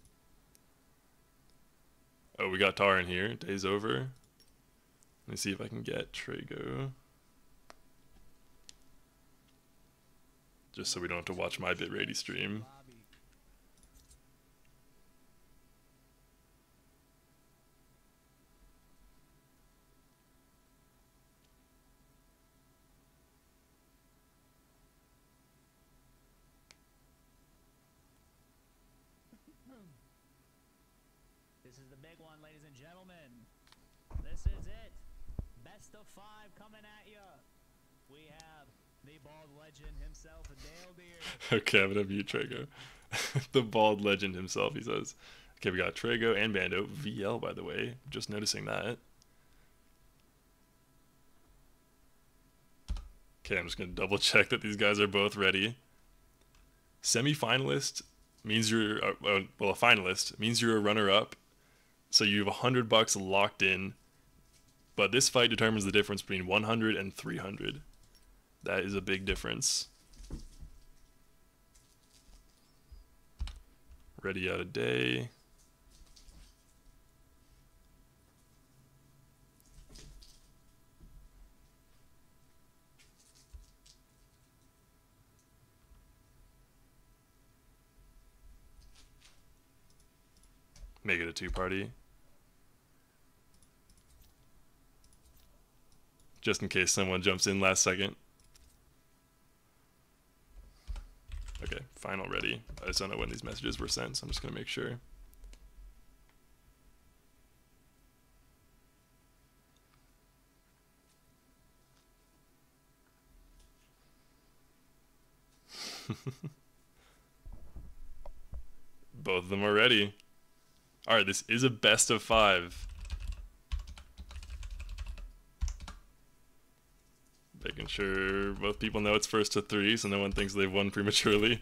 Oh, we got Tar in here. Day's over. Let me see if I can get Trago. Just so we don't have to watch my bitrate stream. This is the big one, ladies and gentlemen. This is it. Best of 5 coming at you. We have the bald legend himself, Dale Deer. Okay, I'm gonna mute Trago. The bald legend himself, he says. Okay, we got Trago and Bando. VL, by the way. Just noticing that. Okay, I'm just gonna double check that these guys are both ready. Semi-finalist means you're, well, a finalist means you're a runner-up. So you have $100 locked in. But this fight determines the difference between 100 and 300. That is a big difference. Ready out a day. Make it a 2-party. Just in case someone jumps in last second. Okay, fine already. I just don't know when these messages were sent, so I'm just gonna make sure. Both of them are ready. Alright, this is a best of 5. Making sure both people know it's first to 3, so no one thinks they've won prematurely.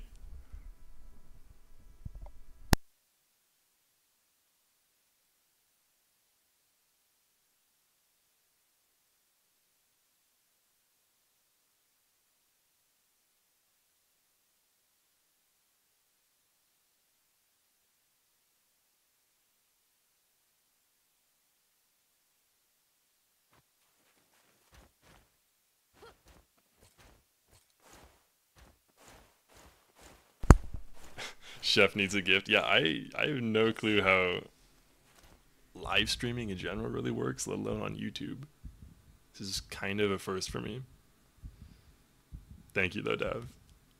Chef needs a gift. Yeah, I have no clue how live streaming in general really works, let alone on YouTube. This is kind of a first for me. Thank you though, Dav.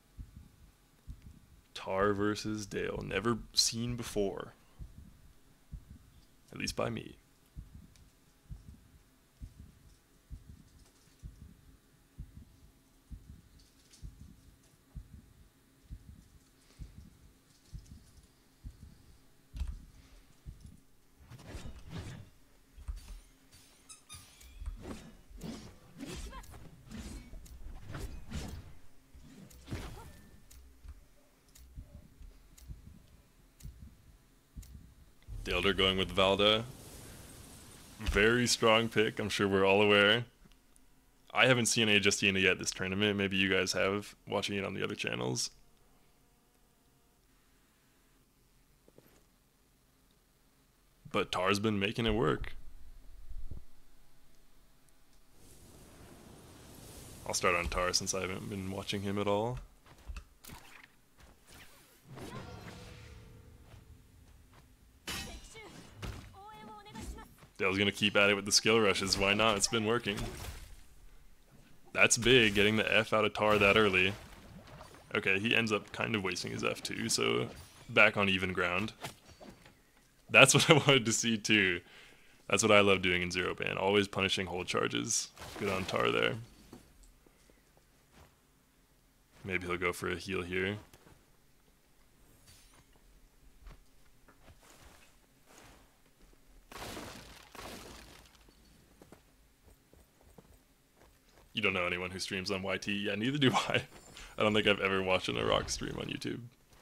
Tar versus Dale. Never seen before. At least by me. Dale going with Valda. Very strong pick, I'm sure we're all aware. I haven't seen any Justina yet this tournament. Maybe you guys have, watching it on the other channels. But Tar's been making it work. I'll start on Tar since I haven't been watching him at all. Dale's gonna keep at it with the skill rushes. Why not? It's been working. That's big, getting the F out of Tar that early. Okay, he ends up kind of wasting his F2, so back on even ground. That's what I wanted to see too. That's what I love doing in Zero Ban. Always punishing hold charges. Good on Tar there. Maybe he'll go for a heal here. You don't know anyone who streams on YT? Yeah, neither do I. I don't think I've ever watched an Iraq stream on YouTube.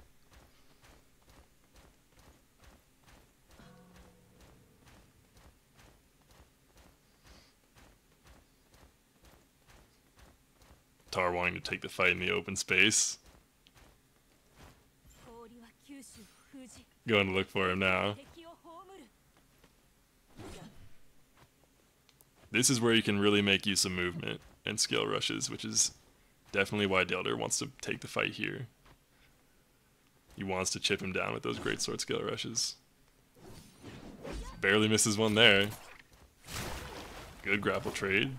Tar wanting to take the fight in the open space. Going to look for him now. This is where you can really make use of movement and skill rushes, which is definitely why Delder wants to take the fight here. He wants to chip him down with those great sword skill rushes. Barely misses one there. Good grapple trade.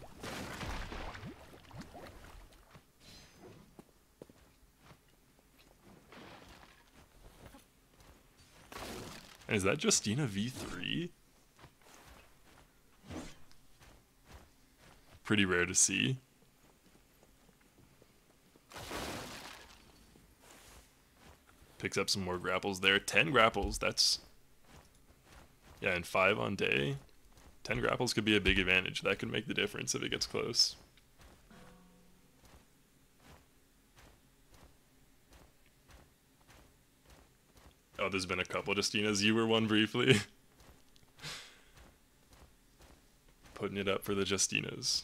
And is that Justina V3? Pretty rare to see. Picks up some more grapples there. 10 grapples, that's... Yeah, and 5 on day. 10 grapples could be a big advantage. That could make the difference if it gets close. Oh, there's been a couple Justinas. You were one briefly. Putting it up for the Justinas.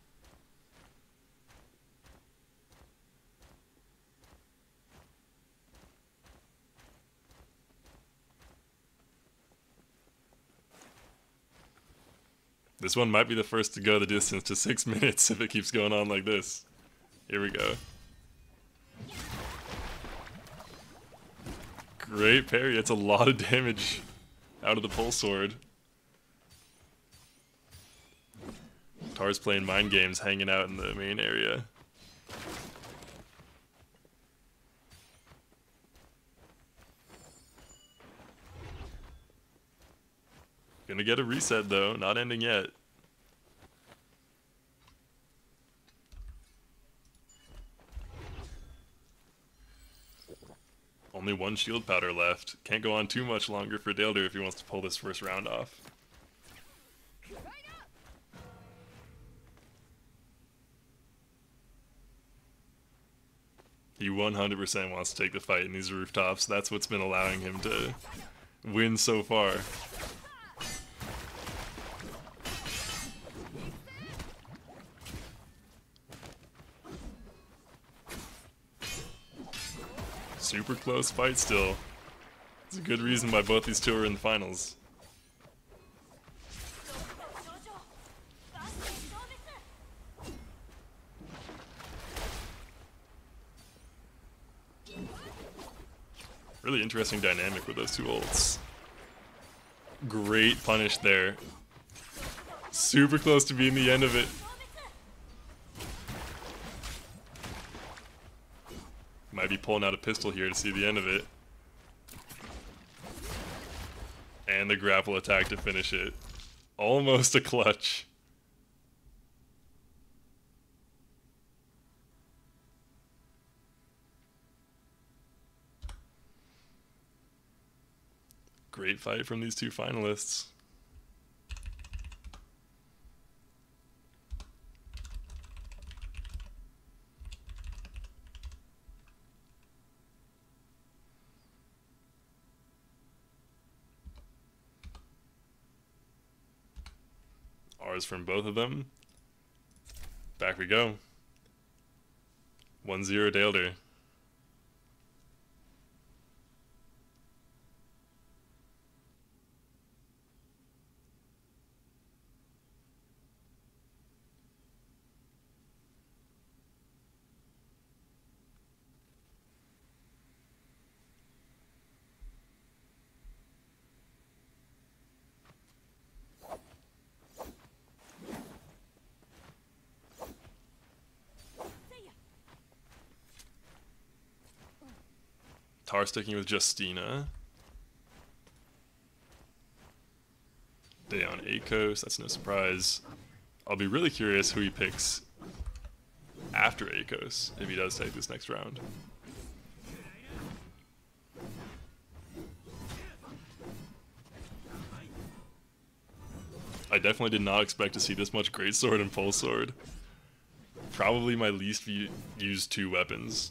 This one might be the first to go the distance to 6 minutes if it keeps going on like this. Here we go. Great parry. It's a lot of damage out of the pole sword. Tar's playing mind games, hanging out in the main area. Gonna get a reset though, not ending yet. Only one shield powder left. Can't go on too much longer for Daelder if he wants to pull this first round off. He 100% wants to take the fight in these rooftops. That's what's been allowing him to win so far. Super close fight still. It's a good reason why both these two are in the finals. Really interesting dynamic with those two ults. Great punish there. Super close to being the end of it. Might be pulling out a pistol here to see the end of it. And the grapple attack to finish it. Almost a clutch. Great fight from these two finalists. R's from both of them. Back we go. 1-0 Daelder. Tar sticking with Justina. Day on Akos, that's no surprise. I'll be really curious who he picks after Akos, if he does take this next round. I definitely did not expect to see this much greatsword and pole sword. Probably my least used two weapons.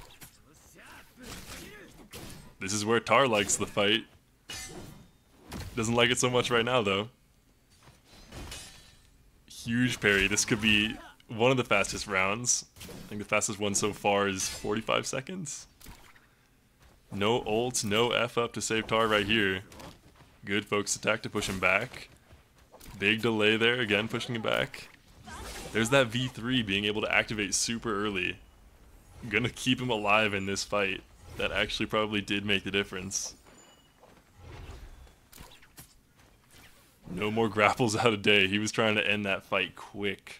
This is where Tar likes the fight. Doesn't like it so much right now, though. Huge parry. This could be one of the fastest rounds. I think the fastest one so far is 45 seconds. No ult, no F up to save Tar right here. Good focus attack to push him back. Big delay there, again pushing him back. There's that V3 being able to activate super early. Gonna keep him alive in this fight. That actually probably did make the difference. No more grapples out of day. He was trying to end that fight quick.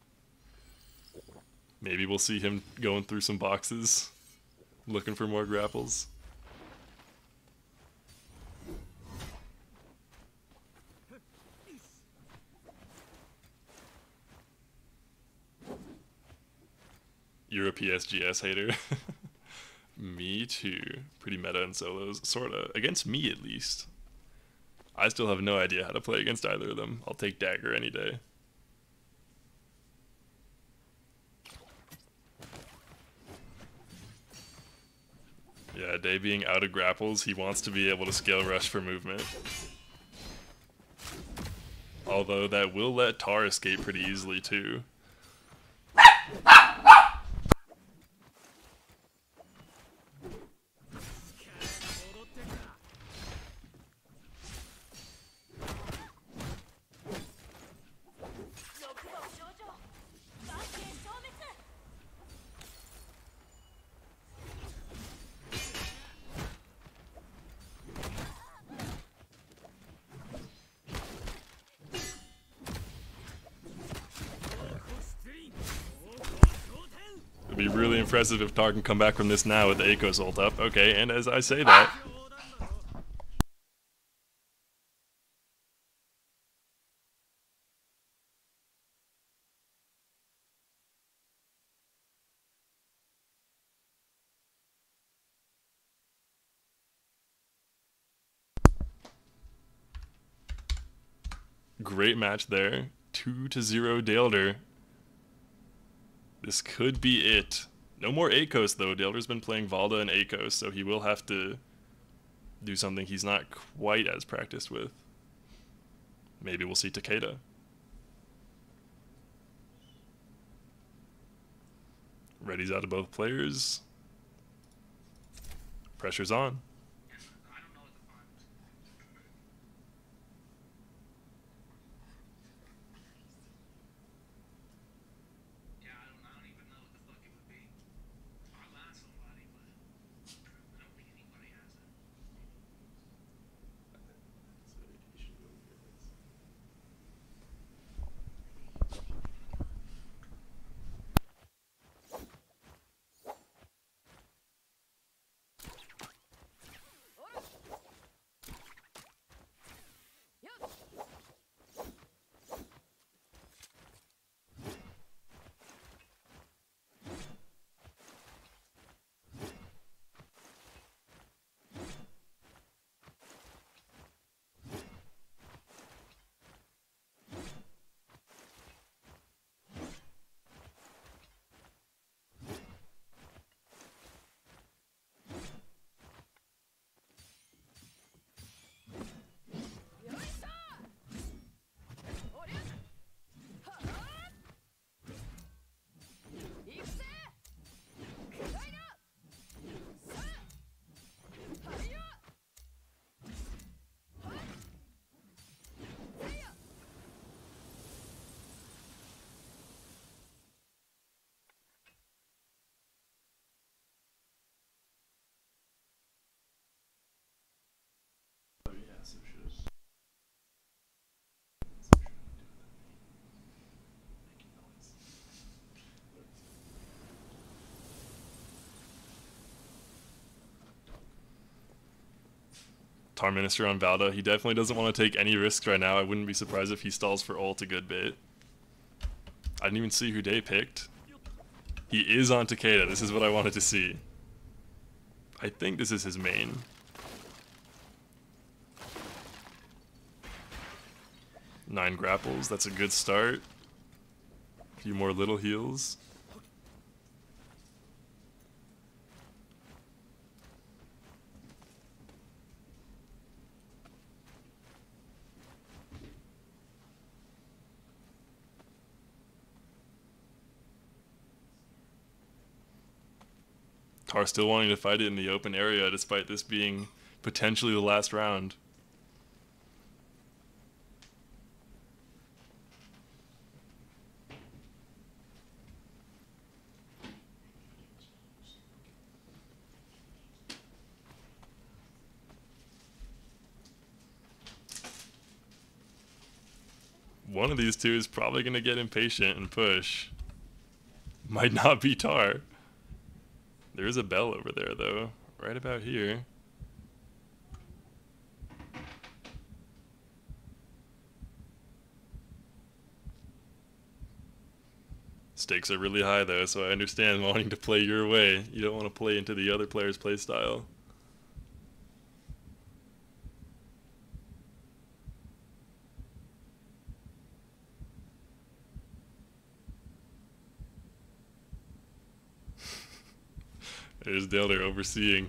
Maybe we'll see him going through some boxes, looking for more grapples. You're a PSGS hater. Me too. Pretty meta in solos, sorta. Against me, at least. I still have no idea how to play against either of them. I'll take Dagger any day. Yeah, Day being out of grapples, he wants to be able to scale rush for movement. Although that will let Tar escape pretty easily too. It'd be really impressive if Tar can come back from this now with the Eiko's ult up. Okay, and as I say that... Great match there. 2-0 Daelder. This could be it. No more Eikos though. Daelder's been playing Valda and Eikos, so he will have to do something he's not quite as practiced with. Maybe we'll see Takeda. Ready's out of both players. Pressure's on. Tar Minister on Valda. He definitely doesn't want to take any risks right now. I wouldn't be surprised if he stalls for ult a good bit. I didn't even see who Day picked. He is on Takeda. This is what I wanted to see. I think this is his main. Nine grapples. That's a good start. A few more little heals. Tar still wanting to fight it in the open area despite this being potentially the last round. One of these two is probably going to get impatient and push. Might not be Tar. There is a bell over there, though. Right about here. Stakes are really high, though, so I understand wanting to play your way. You don't want to play into the other player's playstyle. There's Dale there overseeing.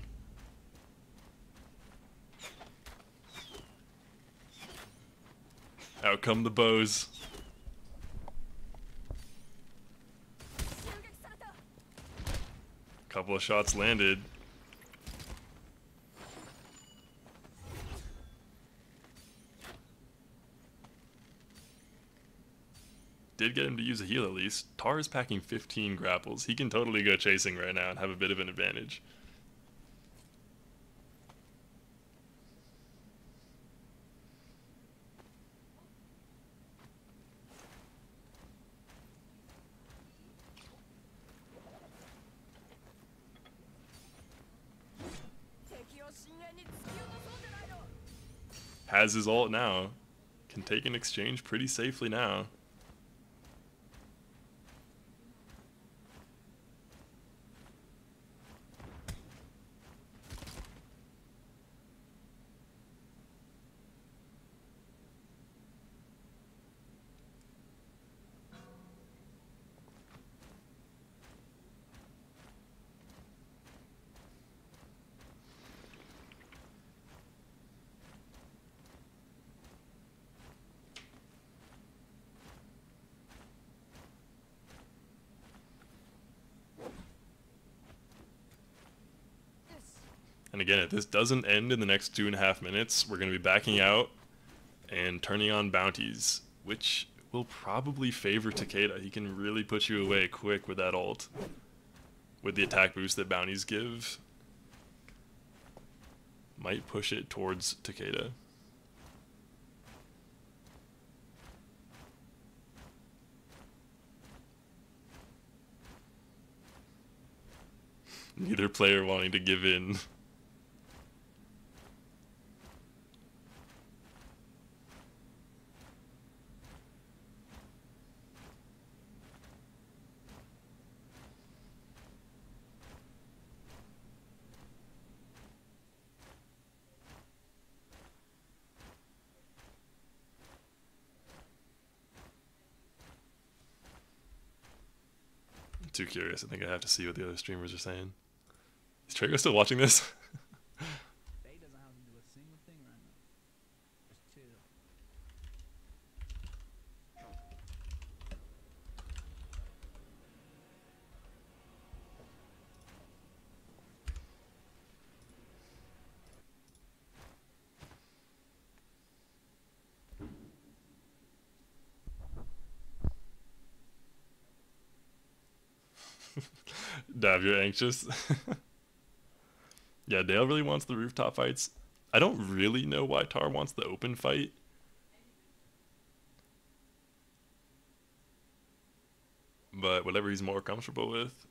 Out come the bows. Couple of shots landed. Did get him to use a heal at least. Tar is packing 15 grapples. He can totally go chasing right now and have a bit of an advantage. Has his ult now. Can take an exchange pretty safely now. And again, if this doesn't end in the next 2.5 minutes, we're going to be backing out and turning on bounties, which will probably favor Takeda. He can really put you away quick with that ult. With the attack boost that bounties give. Might push it towards Takeda. Neither player wanting to give in. Too curious. I think I have to see what the other streamers are saying. Is Trago still watching this? Faye doesn't have to do a single thing right now. Just chill. Dav, you're anxious. Yeah, Dale really wants the rooftop fights. I don't really know why Tar wants the open fight. But whatever he's more comfortable with.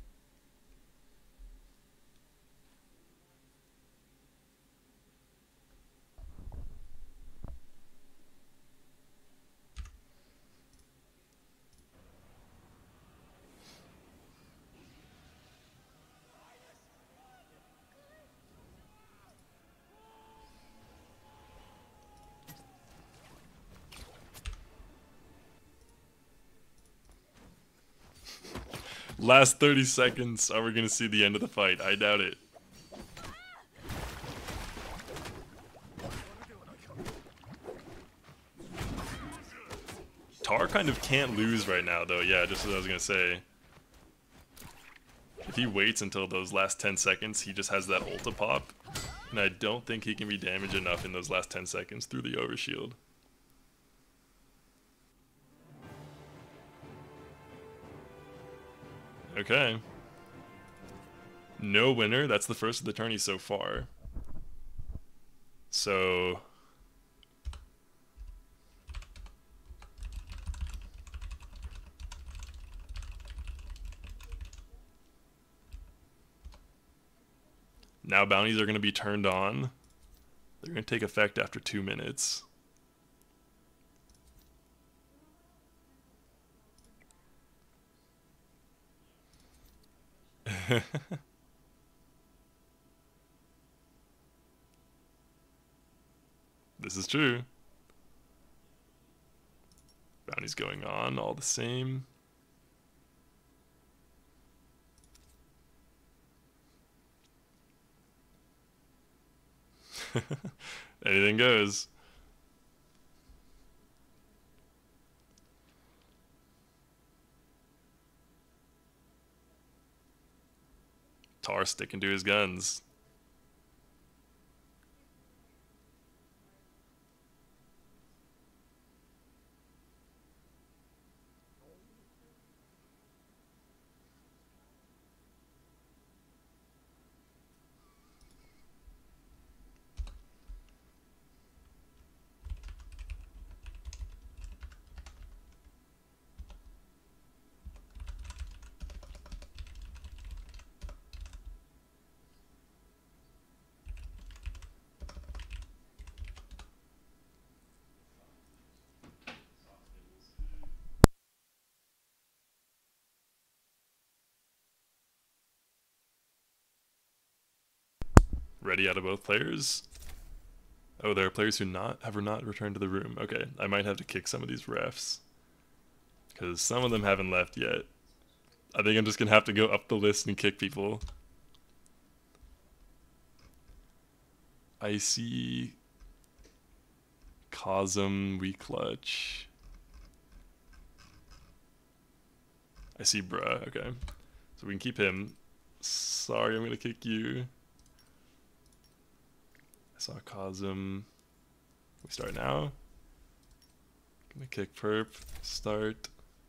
Last 30 seconds. Are we going to see the end of the fight? I doubt it. Tar kind of can't lose right now, though. Yeah, just as I was going to say. If he waits until those last 10 seconds, he just has that ulta pop. And I don't think he can be damaged enough in those last 10 seconds through the overshield. Okay. No winner. That's the first of the tourney so far. So... now bounties are going to be turned on. They're going to take effect after 2 minutes. This is true. Bounty's going on all the same. Anything goes. Tar sticking to his guns. Ready out of both players. Oh, there are players who have not returned to the room. Okay, I might have to kick some of these refs. Because some of them haven't left yet. I think I'm just going to have to go up the list and kick people. I see... Cosm, We Clutch. I see Bruh, okay. So we can keep him. Sorry, I'm going to kick you. I saw Cosm. We start now. Gonna kick Perp. Start.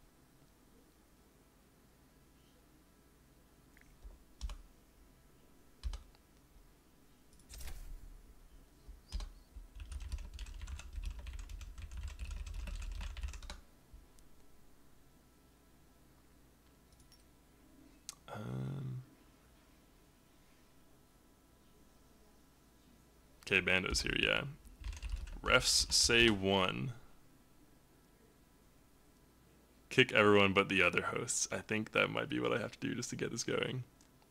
Okay, Bando's here, yeah. Refs say 1. Kick everyone but the other hosts. I think that might be what I have to do just to get this going.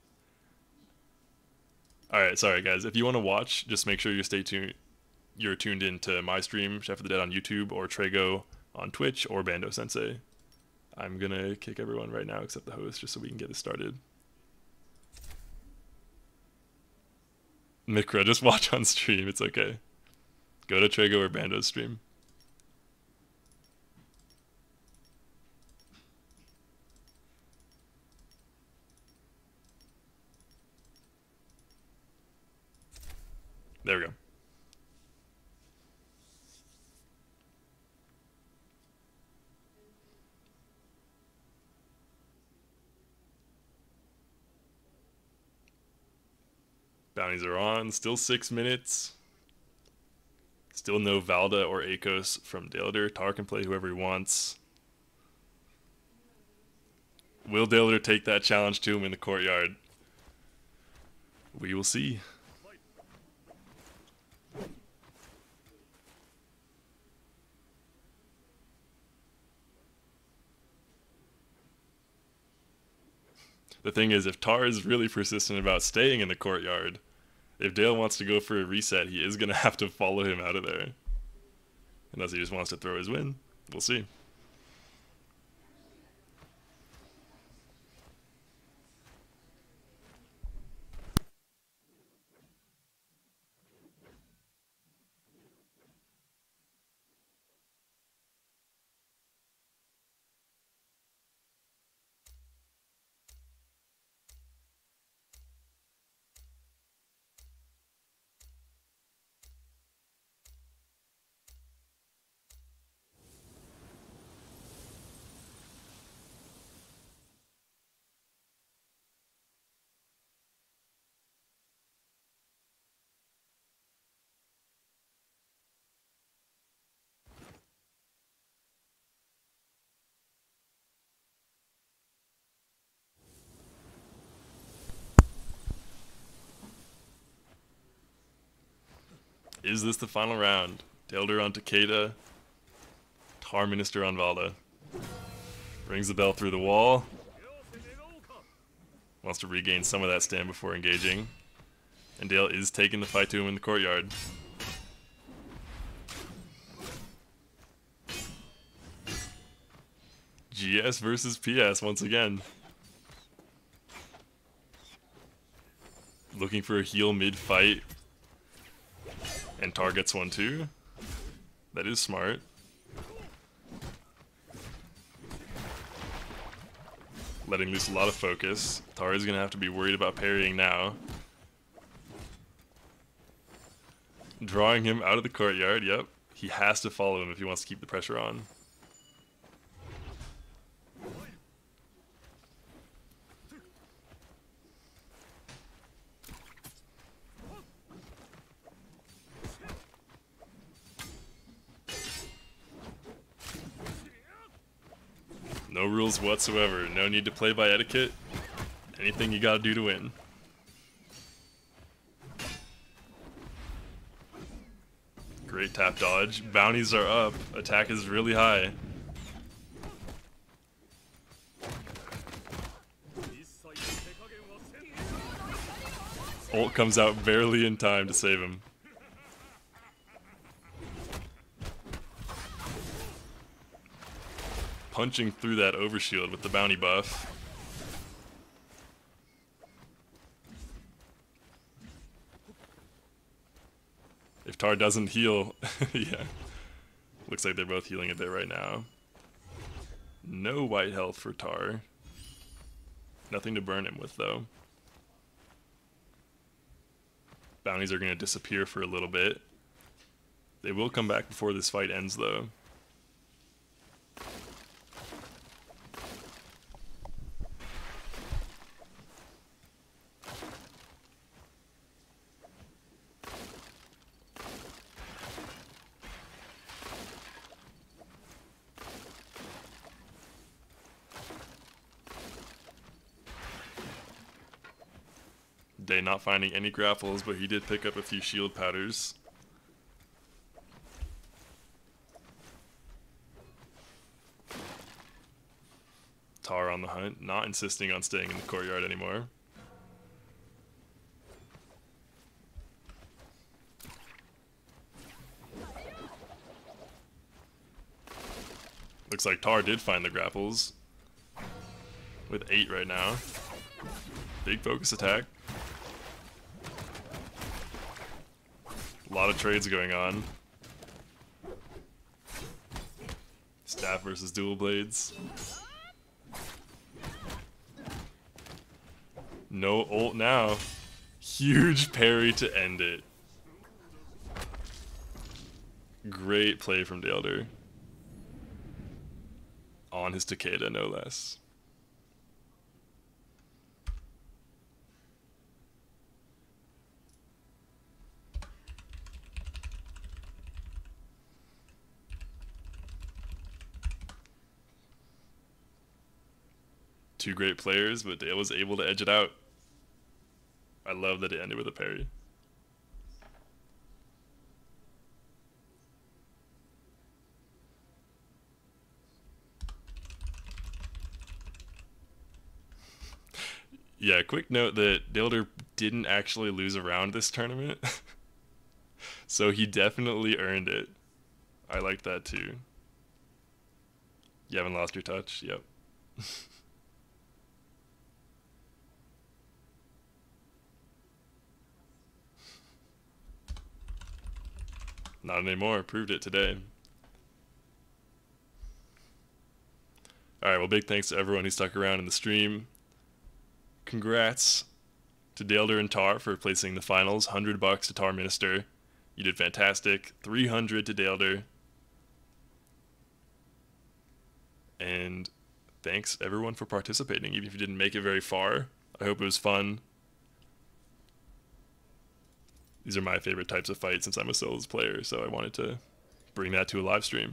Alright, sorry guys. If you want to watch, just make sure you're tuned in to my stream, Chef of the Dead on YouTube, or Trago on Twitch, or Bando Sensei. I'm gonna kick everyone right now except the host, just so we can get this started. Mikra, just watch on stream, it's okay. Go to Trago or Bando's stream. There we go. Bounties are on, still 6 minutes. Still no Valda or Akos from Daelder. Tar can play whoever he wants. Will Daelder take that challenge to him in the courtyard? We will see. The thing is, if Tar is really persistent about staying in the courtyard, if Dale wants to go for a reset, he is going to have to follow him out of there. Unless he just wants to throw his win. We'll see. Is this the final round? Daelder on Takeda. Tar Minister on Valda. Rings the bell through the wall. Wants to regain some of that stand before engaging. And Dale is taking the fight to him in the courtyard. GS versus PS once again. Looking for a heal mid-fight. And Tar gets one too. That is smart. Letting loose a lot of focus. Tar is going to have to be worried about parrying now. Drawing him out of the courtyard, yep. He has to follow him if he wants to keep the pressure on. No rules whatsoever. No need to play by etiquette. Anything you gotta do to win. Great tap dodge. Bounties are up. Attack is really high. Ult comes out barely in time to save him. Punching through that overshield with the bounty buff. If Tar doesn't heal, yeah. Looks like they're both healing a bit right now. No white health for Tar. Nothing to burn him with though. Bounties are going to disappear for a little bit. They will come back before this fight ends though. Day not finding any grapples, but he did pick up a few shield powders. Tar on the hunt, not insisting on staying in the courtyard anymore. Looks like Tar did find the grapples. With 8 right now. Big focus attack. A lot of trades going on. Staff versus dual blades. No ult now. Huge parry to end it. Great play from Daelder. On his Takeda, no less. Two great players, but Dale was able to edge it out. I love that it ended with a parry. Yeah, quick note that Daelder didn't actually lose a round this tournament. So he definitely earned it. I like that too. You haven't lost your touch? Yep. Not anymore. Proved it today. Alright, well, big thanks to everyone who stuck around in the stream. Congrats to Daelder and Tar for placing the finals. $100 to Tar Minister. You did fantastic. 300 to Daelder. And thanks everyone for participating, even if you didn't make it very far. I hope it was fun. These are my favorite types of fights since I'm a solos player, so I wanted to bring that to a live stream.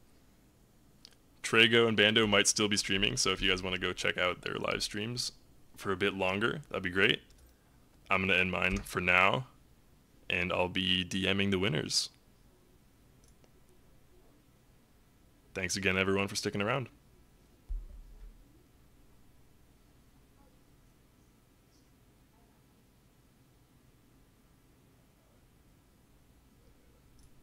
Trago and Bando might still be streaming, so if you guys want to go check out their live streams, for a bit longer, that'd be great. I'm going to end mine for now, and I'll be DMing the winners. Thanks again, everyone, for sticking around.